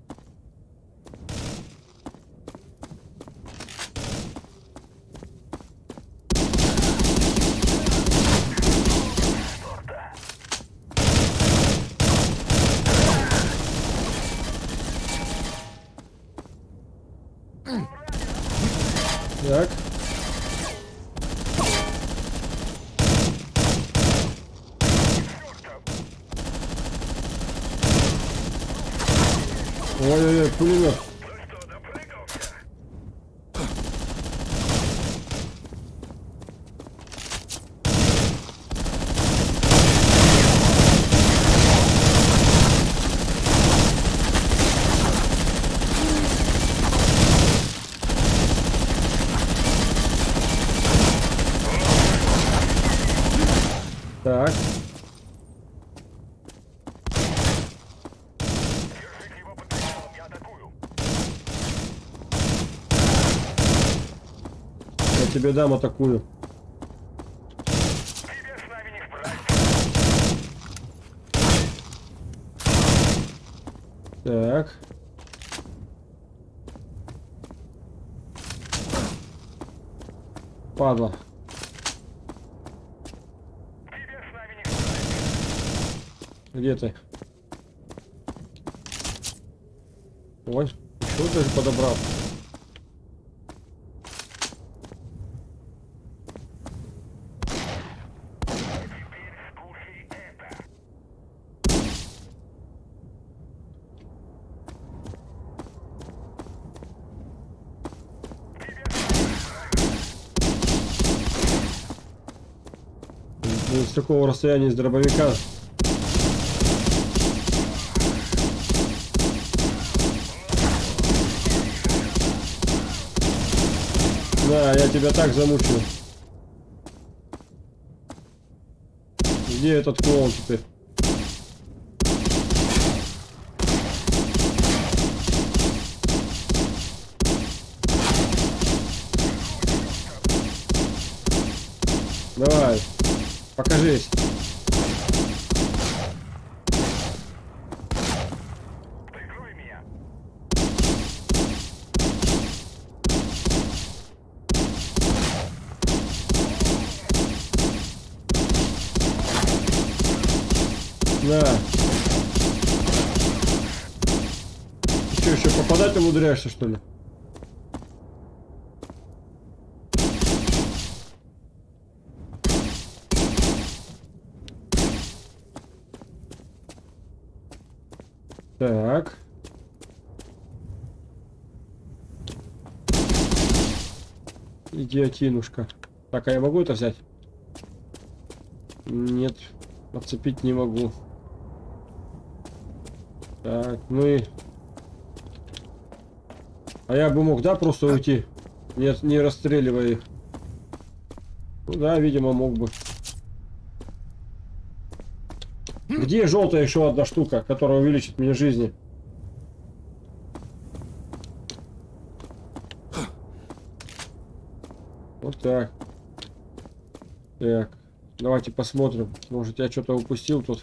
Speaker 1: Так. Ой-ой-ой, пулемет.
Speaker 5: Ну что, допрыгался?
Speaker 1: Так.
Speaker 5: Держите его под прицелом, я атакую.
Speaker 1: Я тебе дам, атакую.
Speaker 5: Тебе с нами не справиться.
Speaker 1: Так. Падла.
Speaker 5: Тебе с нами не справиться.
Speaker 1: Где ты? Ой, еще даже подобрал.
Speaker 5: Скушай это.
Speaker 1: Ну, с такого расстояния, с дробовика. Да, я тебя так замучу. Где этот клоун теперь? Давай, покажись.
Speaker 5: Прикрой меня.
Speaker 1: На. Ты что, еще попадать умудряешься, что ли? Так. Идиотинушка. Так, а я могу это взять? Нет, подцепить не могу. Так, ну и... А я бы мог, да, просто уйти? Нет, не расстреливая их. Ну да, видимо, мог бы. Где желтая еще одна штука, которая увеличит мне жизни? Вот так. Так, давайте посмотрим. Может, я что-то упустил тут?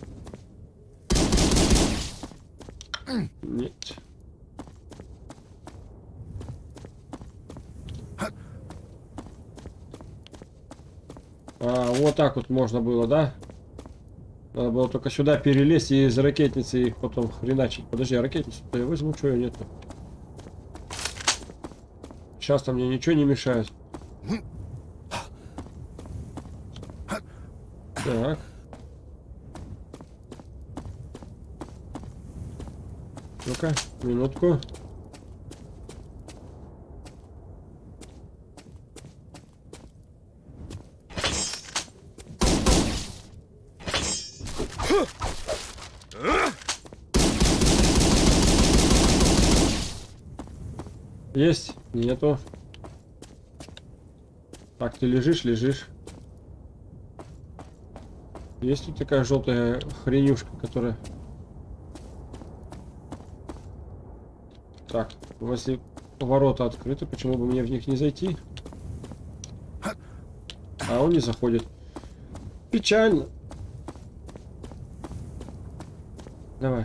Speaker 1: Нет. А, вот так вот можно было, да? Надо было только сюда перелезть и из ракетницы их потом хреначить. Подожди, а ракетницу-то я возьму, что ее нету? Сейчас-то мне ничего не мешает. Так. Ну-ка, минутку. Есть? Нету. Так, ты лежишь, лежишь. Есть тут такая желтая хренюшка, которая... Так, если ворота открыты, почему бы мне в них не зайти? А он не заходит. Печально. Давай.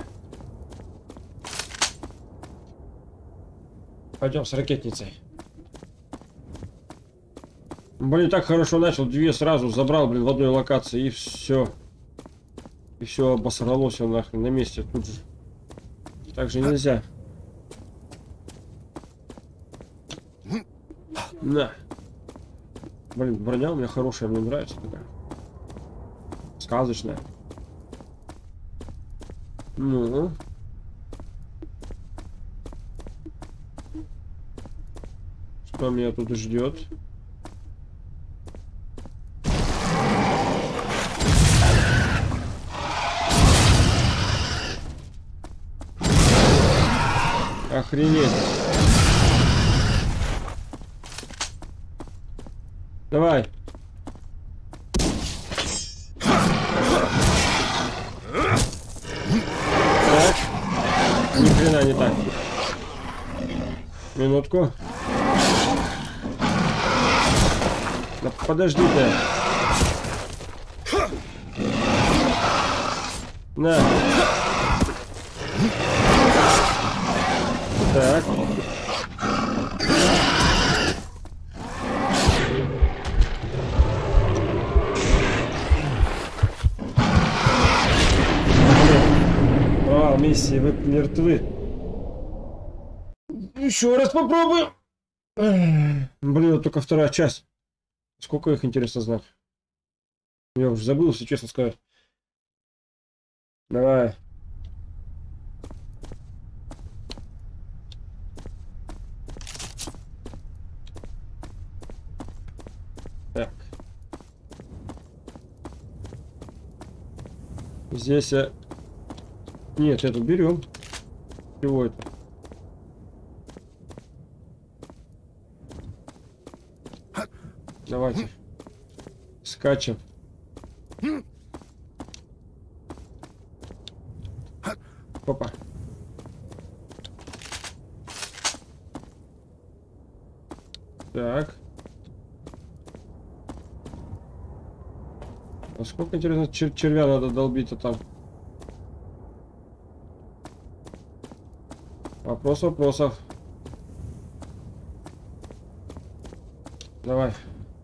Speaker 1: Пойдем с ракетницей. Блин, так хорошо начал, две сразу забрал, блин, в одной локации, и все. И все обосралось нахрен на месте тут же. Так же нельзя. На. Блин, броня у меня хорошая, мне нравится такая. Сказочная. Ну. Что меня тут ждет? Охренеть. Давай. не так. Минутку. Да подожди ты. На. Так. А, миссии, вы мертвы. Еще раз попробуем. Блин, вот только вторая часть. Сколько их, интересно знать. Я уже забыл, если честно сказать. Давай. Так. Здесь я... Нет, это берем. Чего это? Давайте. Скачем. Опа. Так. А сколько, интересно, червя надо долбить-то там? Вопрос вопросов. Давай.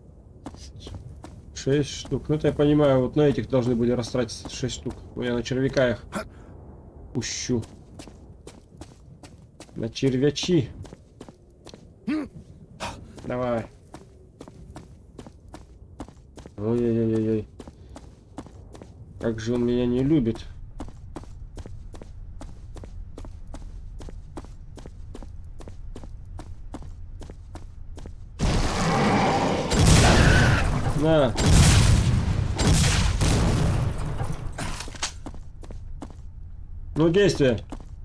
Speaker 1: 6 штук. Ну, это я понимаю, вот на этих должны были растратиться 6 штук. Но я на червяка их пущу. На червячи. Давай. Ой-ой-ой-ой. Как же он меня не любит. На. Ну, действие.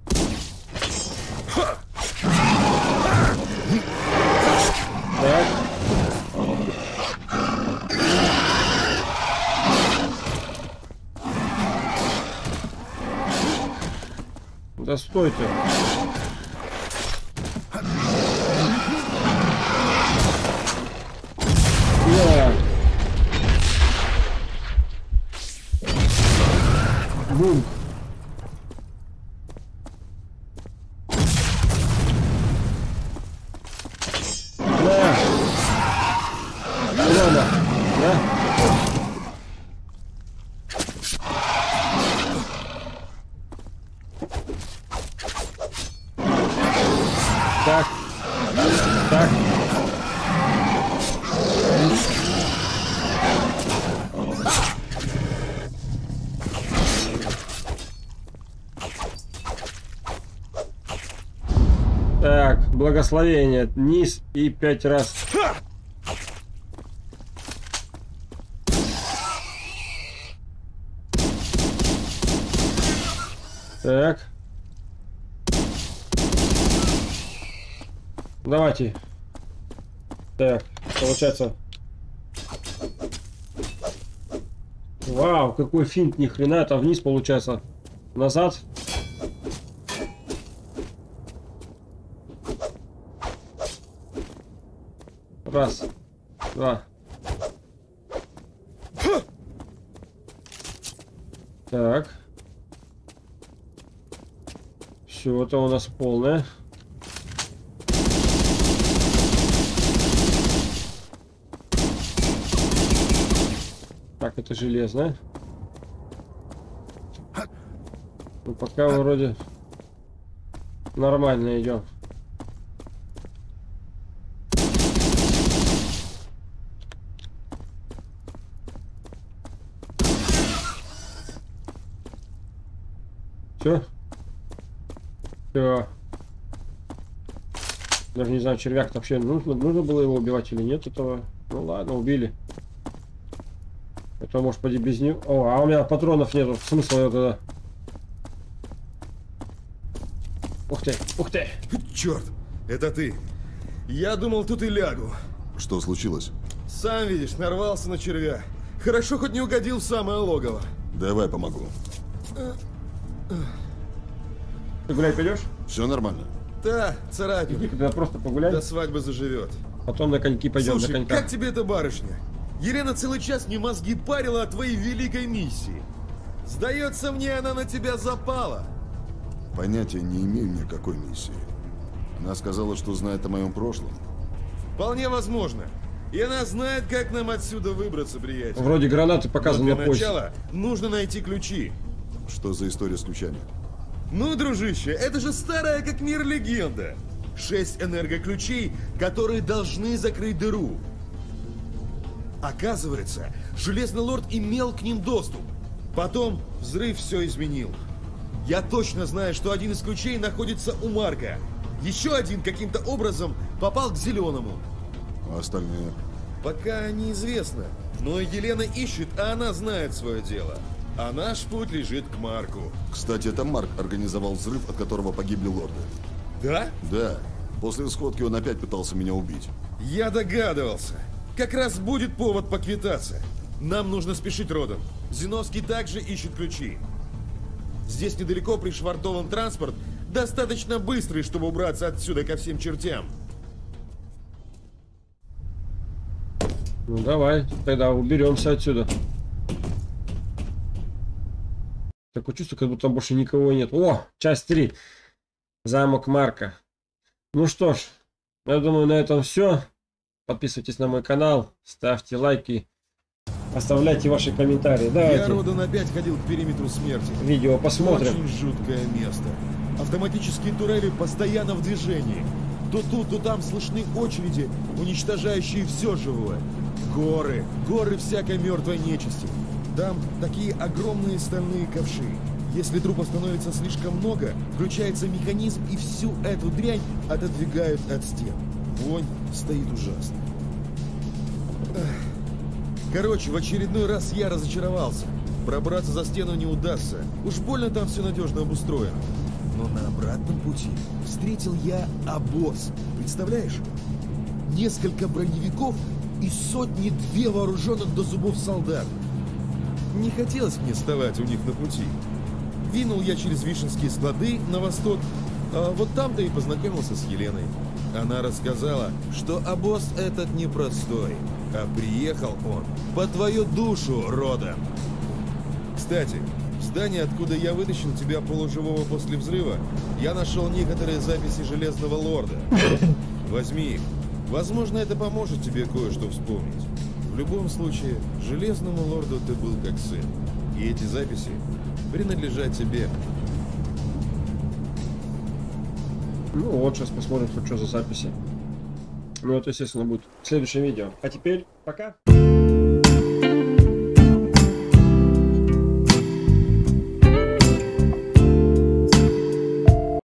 Speaker 1: Так. Да стой ты. Бум. Да. Ладно. Да. Так. Так. Так, благословение. Низ и 5 раз. Так. Давайте. Так, получается. Вау, какой финт, ни хрена, это вниз получается. Назад. Раз, два. Так. Все, это у нас полное. Так, это железное. Ну, пока вроде нормально идем. Все? Все. Даже не знаю, червяк вообще нужно было его убивать или нет этого. Ну ладно, убили. Это может поди без него. О, а у меня патронов нету. Смысла его тогда. Ух ты, ух ты.
Speaker 6: Черт, это ты. Я думал, тут и лягу.
Speaker 4: Что случилось?
Speaker 6: Сам видишь, нарвался на червя. Хорошо, хоть не угодил в самое логово.
Speaker 4: Давай помогу.
Speaker 1: Ты гулять пойдешь?
Speaker 4: Все нормально.
Speaker 6: Да, царапин.
Speaker 1: Иди тогда просто погуляй,
Speaker 6: До свадьбы заживет.
Speaker 1: потом на коньки пойдем, на
Speaker 6: Слушай,
Speaker 1: коньках.
Speaker 6: как тебе эта барышня? Елена целый час мне мозги парила о твоей великой миссии. Сдается мне, она на тебя запала.
Speaker 4: Понятия не имею никакой миссии. Она сказала, что знает о моем прошлом.
Speaker 6: Вполне возможно. И она знает, как нам отсюда выбраться, приятель.
Speaker 1: Вроде гранаты
Speaker 6: Но
Speaker 1: показаны
Speaker 6: для
Speaker 1: на поясе.
Speaker 6: начала нужно найти ключи.
Speaker 4: Что за история с ключами?
Speaker 6: Ну, дружище, это же старая как мир легенда. 6 энергоключей, которые должны закрыть дыру. Оказывается, Железный Лорд имел к ним доступ. Потом взрыв все изменил. Я точно знаю, что один из ключей находится у Марка. Еще один каким-то образом попал к Зеленому.
Speaker 4: А остальные?
Speaker 6: Пока неизвестно. Но Елена ищет, а она знает свое дело. А наш путь лежит к Марку.
Speaker 4: Кстати, это Марк организовал взрыв, от которого погибли лорды.
Speaker 6: Да?
Speaker 4: Да. После сходки он опять пытался меня убить.
Speaker 6: Я догадывался. Как раз будет повод поквитаться. Нам нужно спешить, Родан. Зиновский также ищет ключи. Здесь недалеко пришвартован транспорт, достаточно быстрый, чтобы убраться отсюда ко всем чертям.
Speaker 1: Ну давай, тогда уберемся отсюда. Такое чувство, как будто там больше никого нет. О, часть 3. Замок Марка. Ну что ж, я думаю, на этом все. Подписывайтесь на мой канал, ставьте лайки, оставляйте ваши комментарии.
Speaker 6: Я,
Speaker 1: Давайте
Speaker 6: Родан, опять ходил к периметру смерти.
Speaker 1: видео посмотрим.
Speaker 6: Очень жуткое место. Автоматические турели постоянно в движении. То тут, то там слышны очереди, уничтожающие все живое. Горы всякой мертвой нечисти. Там такие огромные стальные ковши. Если трупов становится слишком много, включается механизм, и всю эту дрянь отодвигают от стен. Вонь стоит ужасно. Короче, в очередной раз я разочаровался. Пробраться за стену не удастся. Уж больно там все надежно обустроено. Но на обратном пути встретил я обоз. Представляешь? Несколько броневиков и сотни-две вооруженных до зубов солдат. Не хотелось мне вставать у них на пути. Двинул я через Вишенские склады на восток, а вот там-то и познакомился с Еленой. Она рассказала, что обоз этот непростой, а приехал он по твою душу, Родан. Кстати, в здании, откуда я вытащил тебя полуживого после взрыва, я нашел некоторые записи Железного Лорда. Возьми их. Возможно, это поможет тебе кое-что вспомнить. В любом случае, Железному Лорду ты был как сын. И эти записи принадлежат тебе.
Speaker 1: Ну вот, сейчас посмотрим, что за записи. Ну это, естественно, будет в следующем видео. А теперь пока.